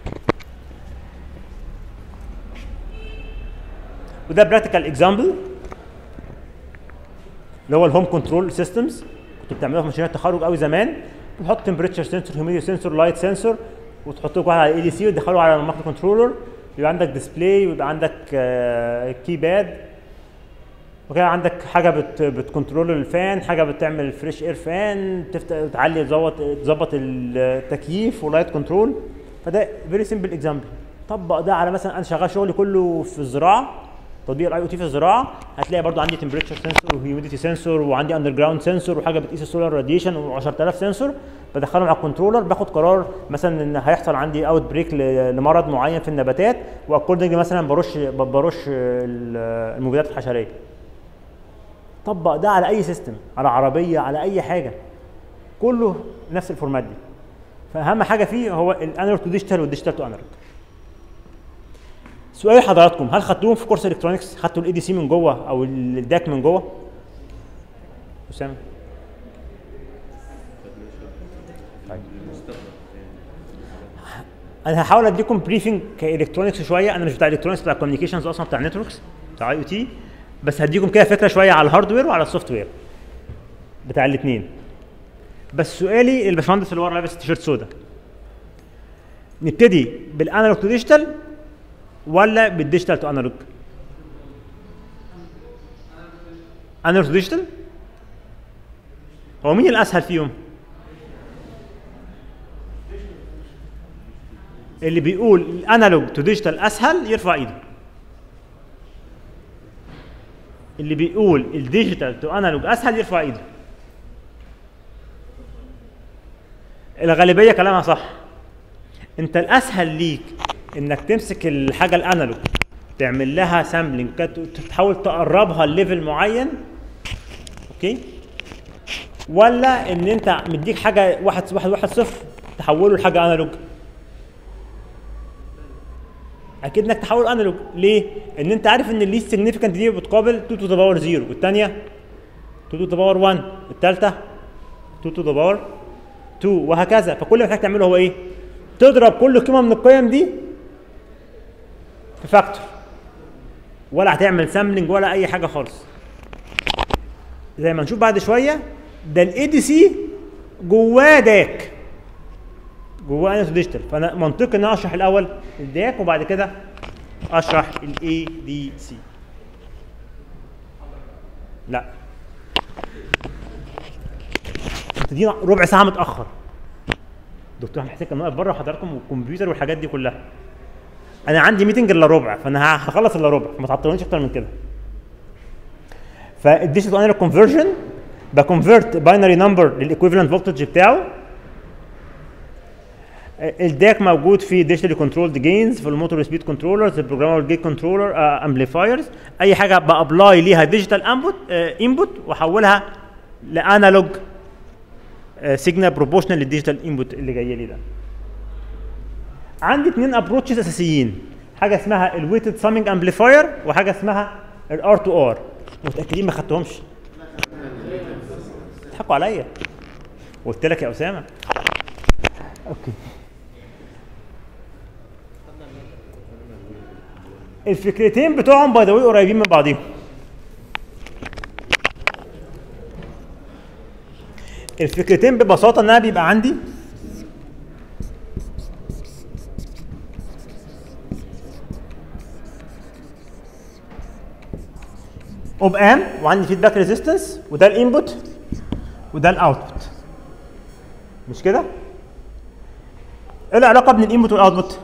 وده براكتيكال اكزامبل اللي هو الهوم كنترول سيستمز، كنتوا بتعملوها في مشاريع التخرج قوي زمان، بتحط تمبريتشر سنسور، هيوميديتي سنسور، لايت سنسور، وتحط لك واحد على الاي دي سي وتدخله على المايكرو كنترولر، يبقى عندك ديسبلاي ويبقى عندك كيباد، وكده عندك حاجه بت بتكنترول الفان، حاجه بتعمل فريش اير فان، تفتح تعلي تظبط تظبط التكييف ولايت كنترول. فده فيري سمبل اكزامبل. طبق ده على مثلا انا شغال شغلي كله في الزراعه، تطبيق الاي او تي في الزراعه، هتلاقي برضو عندي تمبريتشر سنسور وهيوميديتي سنسور وعندي اندر جراوند سنسور وحاجه بتقيس السولار راديشن و10000 سنسور، بدخلهم على الكنترولر، باخد قرار مثلا ان هيحصل عندي اوت بريك لمرض معين في النباتات، واكوردنج مثلا برش برش المبيدات الحشريه. طبق ده على اي سيستم، على عربيه، على اي حاجه، كله نفس الفورمات دي. فاهم حاجه فيه هو الانالوج تو ديجيتال والديجيتال تو انالوج. سؤال حضراتكم، هل خدتوهم في كورس الكترونكس؟ خدتوا الاي دي سي من جوه او الداك من جوه؟ اسامه؟ طيب انا هحاول اديكم بريفنج كالكترونكس شويه، انا مش بتاع الكترونكس، بتاع الكوميونيكيشنز اصلا، بتاع نتوركس، بتاع اي او تي، بس هديكم كده فكره شويه على الهاردوير وعلى السوفت وير بتاع الاثنين. بس سؤالي الباشمهندس اللي ورا لابس تيشيرت سودا، نبتدي بالانالوج تو ديجيتال ولا بالديجيتال تو انالوج؟ انالوج تو ديجيتال؟ هو مين الاسهل فيهم؟ اللي بيقول الانالوج تو ديجيتال اسهل يرفع ايده. اللي بيقول الديجيتال تو انالوج اسهل يرفع ايده. الغالبيه كلامها صح. انت الاسهل ليك انك تمسك الحاجه الانالوج تعمل لها سامبلنج، تحاول تقربها لليفل معين، اوكي؟ ولا ان انت مديك حاجه واحد واحد واحد صفر تحوله لحاجه انالوج؟ اكيد انك تحول انالوج. ليه؟ ان انت عارف ان الليست سيجنيفيكانت دي بتقابل اتنين تو ذا باور صفر، والثانيه اتنين تو ذا باور واحد، الثالثه اتنين تو ذا باور اتنين، وهكذا. فكل اللي محتاج تعمله هو ايه؟ تضرب كل قيمه من القيم دي في فاكتور، ولا هتعمل سامبلنج ولا اي حاجه خالص. زي ما نشوف بعد شويه، ده الاي دي سي جواه داك، جواه انالوج ديجيتال، فانا منطقي ان انا اشرح الاول الداك وبعد كده اشرح الاي دي سي. لا دي ربع ساعه متاخر، دكتور احمد حسين كان واقف بره وحضراتكم والكمبيوتر والحاجات دي كلها. انا عندي ميتنج الا ربع، فانا هخلص الا ربع، فما تعطلونيش اكتر من كده. فالديجيتال انالوج كونفرجن بكونفرت باينري نمبر للايكويفالنت فولتج بتاعه. الداك موجود في ديجيتالي كنترولد جينز، في الموتور سبيد كنترولرز، البروجرامبل جيت كنترولر، امبليفايرز، اي حاجه بابلاي ليها ديجيتال انبوت انبوت واحولها لانالوج سيجنال بروبورشنال للديجيتال انبوت اللي جاي لي ده. عندي اثنين ابروتشز اساسيين. حاجه اسمها الويتد سامينج امبليفاير وحاجه اسمها الار تو ار. متاكدين ما خدتهمش؟ تضحكوا عليا، قلت لك يا اسامه. اوكي. الفكرتين بتوعهم باي ذا واي قريبين من بعضهم. الفكرتين ببساطه ان انا بيبقى عندي اوب ام وعندي فيدباك ريزيستنس، وده الانبوت وده الاوتبوت. مش كده؟ ايه العلاقه بين الانبوت والاوتبوت؟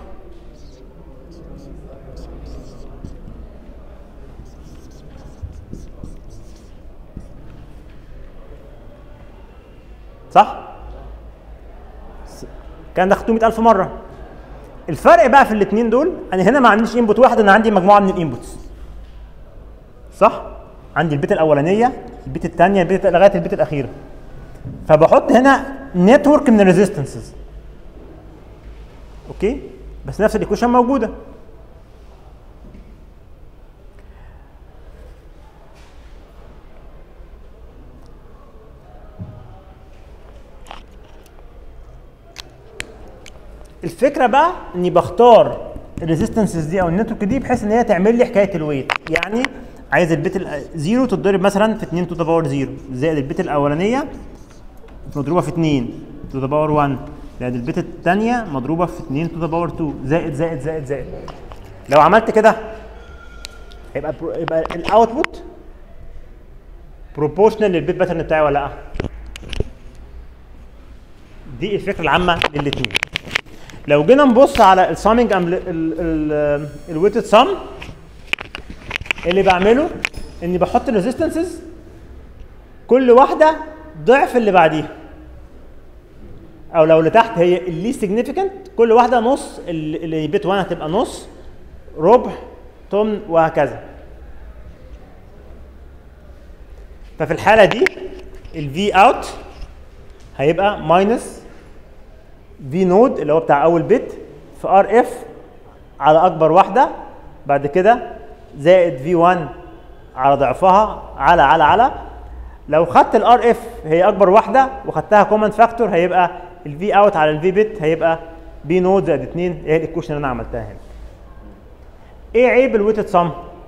صح؟ كان ده خدته مئة ألف مره. الفرق بقى في الاثنين دول، انا هنا ما عنديش انبوت واحد، انا عندي مجموعه من الانبوتس. صح؟ عندي البيت الاولانيه، البيت الثانيه، البيت لغايه البيت الاخيره. فبحط هنا نتورك من الريزيستنسز. اوكي؟ بس نفس الايكويشن موجوده. الفكره بقى اني بختار الريزيستنسز دي او النتورك دي بحيث ان هي تعمل لي حكايه الويت. يعني عايز البيت زيرو تتضرب مثلا في اتنين تو ذا باور زيرو، زائد البيت الاولانيه مضروبه في اتنين تو ذا باور واحد، زائد البيت الثانيه مضروبه في اتنين تو ذا باور اتنين، زائد زائد زائد زائد. لو عملت كده يبقى يبقى الاوتبوت بروبورشنال للبيت باترن بتاعي ولا لا؟ دي الفكره العامه للاثنين. لو جينا نبص على السامينج الويتد سام، اللي بعمله اني بحط الريزيستنسز كل واحده ضعف اللي بعديها، او لو اللي تحت هي اللي سيجنيفيكانت كل واحده نص، اللي بيت واحد هتبقى نص، ربع، تمن، وهكذا. ففي الحاله دي الفي اوت هيبقى ماينس في نود اللي هو بتاع اول بيت في ار اف على اكبر واحده، بعد كده زائد في واحد على ضعفها على على على. لو خدت الار اف هي اكبر واحده وخدتها كومن فاكتور هيبقى الفي اوت على الفي بت هيبقى بي نود زائد اتنين. هي الايكويشن اللي انا عملتها هنا. ايه عيب الويتد سم؟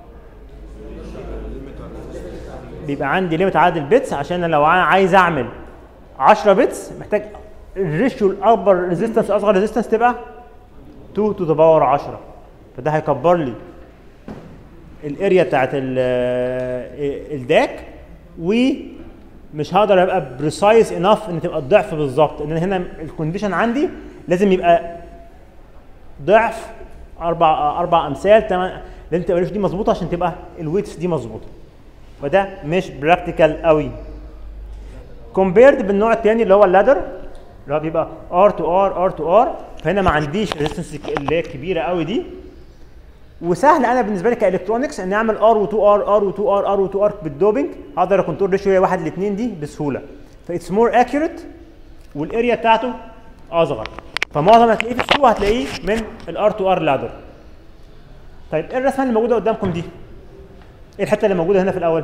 بيبقى عندي ليميت عدد البيتس، عشان لو عايز اعمل عشرة بيتس محتاج الريشيو الاكبر ريزيستنس اصغر ريزيستنس تبقى اتنين تو ذا باور عشرة، فده هيكبر لي الاريا بتاعت الداك، ومش هقدر ابقى بريسايز انف ان تبقى الضعف بالظبط، ان هنا الكونديشن عندي لازم يبقى ضعف اربع اربع امثال تمام، لازم تبقى الريشيو دي مظبوطه عشان تبقى الويتس دي مظبوطه، فده مش براكتيكال قوي. كومبيرد بالنوع الثاني اللي هو اللادر اللي هو بيبقى ار تو ار ار تو ار، فهنا ما عنديش ريزيستنس اللي هي الكبيره قوي دي، وسهل انا بالنسبه لي كالكترونكس ان اعمل ار و2 ار ار و2 ار ار و2 ار بالدوبنج، اقدر اكونترول ريشيو واحد لاثنين دي بسهوله، فايتس مور اكيوريت والاريا بتاعته اصغر، فمعظم هتلاقيه في السوق هتلاقيه من الار تو ار لادر. طيب ايه الرسمه اللي موجوده قدامكم دي؟ ايه الحته اللي موجوده هنا في الاول؟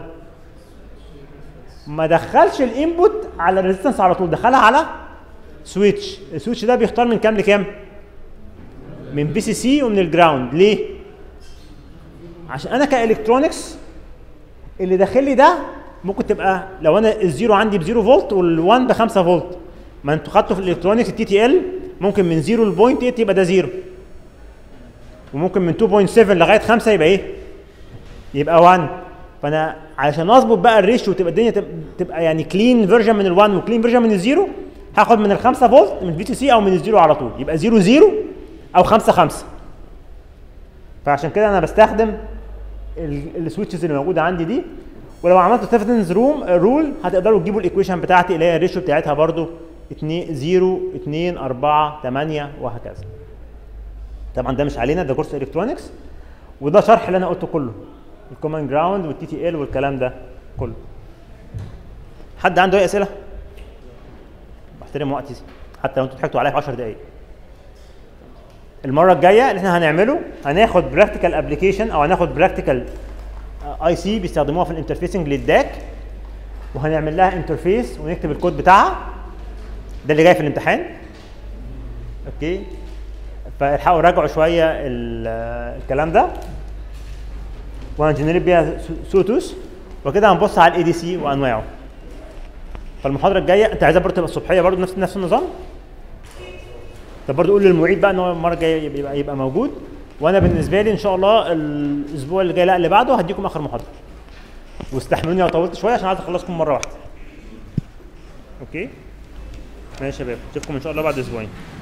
ما دخلش الانبوت على الريزيستنس على طول، دخلها على سويتش. السويتش ده بيختار من كام لكام؟ من بي سي سي ومن الجراوند. ليه؟ عشان انا كالكترونكس اللي داخل لي ده ممكن تبقى لو انا الزيرو عندي بزيرو فولت والوان بخمسة فولت، ما انتوا خدتوا في الالكترونكس التي تي ال ممكن من زيرو ل صفر فاصلة تمانية يبقى ده زيرو، وممكن من اتنين فاصلة سبعة لغايه خمسة يبقى ايه؟ يبقى واحد. فانا عشان اظبط بقى الريشيو تبقى الدنيا تبقى يعني كلين فيرجن من ال1 وكلين فيرجن من الزيرو، هاخد من ال خمسة فولت من في سي سي او من الزيرو على طول، يبقى زيرو زيرو او خمسة خمسة. فعشان كده انا بستخدم السويتشز اللي موجوده عندي دي، ولو عملت تيفنز روم رول هتقدروا تجيبوا الايكويشن بتاعتي اللي هي الريشيو بتاعتها برضو صفر اتنين اربعة تمانية وهكذا. طبعا ده مش علينا، ده كورس الكترونكس، وده شرح اللي انا قلته كله، الكومن جراوند والتي تي ال والكلام ده كله. حد عنده اي اسئله؟ بحترم وقتي حتى لو انتوا ضحكتوا عليا في عشر دقايق. المره الجايه اللي احنا هنعمله هناخد براكتيكال ابلكيشن او هناخد براكتيكال اي سي بيستخدموها في الانترفيسنج للداك، وهنعمل لها انترفيس ونكتب الكود بتاعها. ده اللي جاي في الامتحان. اوكي، فالحقوا راجعوا شويه الكلام ده، وهنجنريت بيها سوتوس، وكده هنبص على الاي دي سي وانواعه. فالمحاضره الجايه انت عايزها برضه تبقى الصبحيه برضه نفس نفس النظام. طب برضه قول للمعيد بقى ان هو المره الجايه يبقى يبقى موجود، وانا بالنسبه لي ان شاء الله الاسبوع اللي جاي لا اللي بعده هديكم اخر محاضره. واستحملوني لو طولت شويه عشان عايز اخلصكم مره واحده. اوكي؟ ماشي يا شباب، اشوفكم ان شاء الله بعد اسبوعين.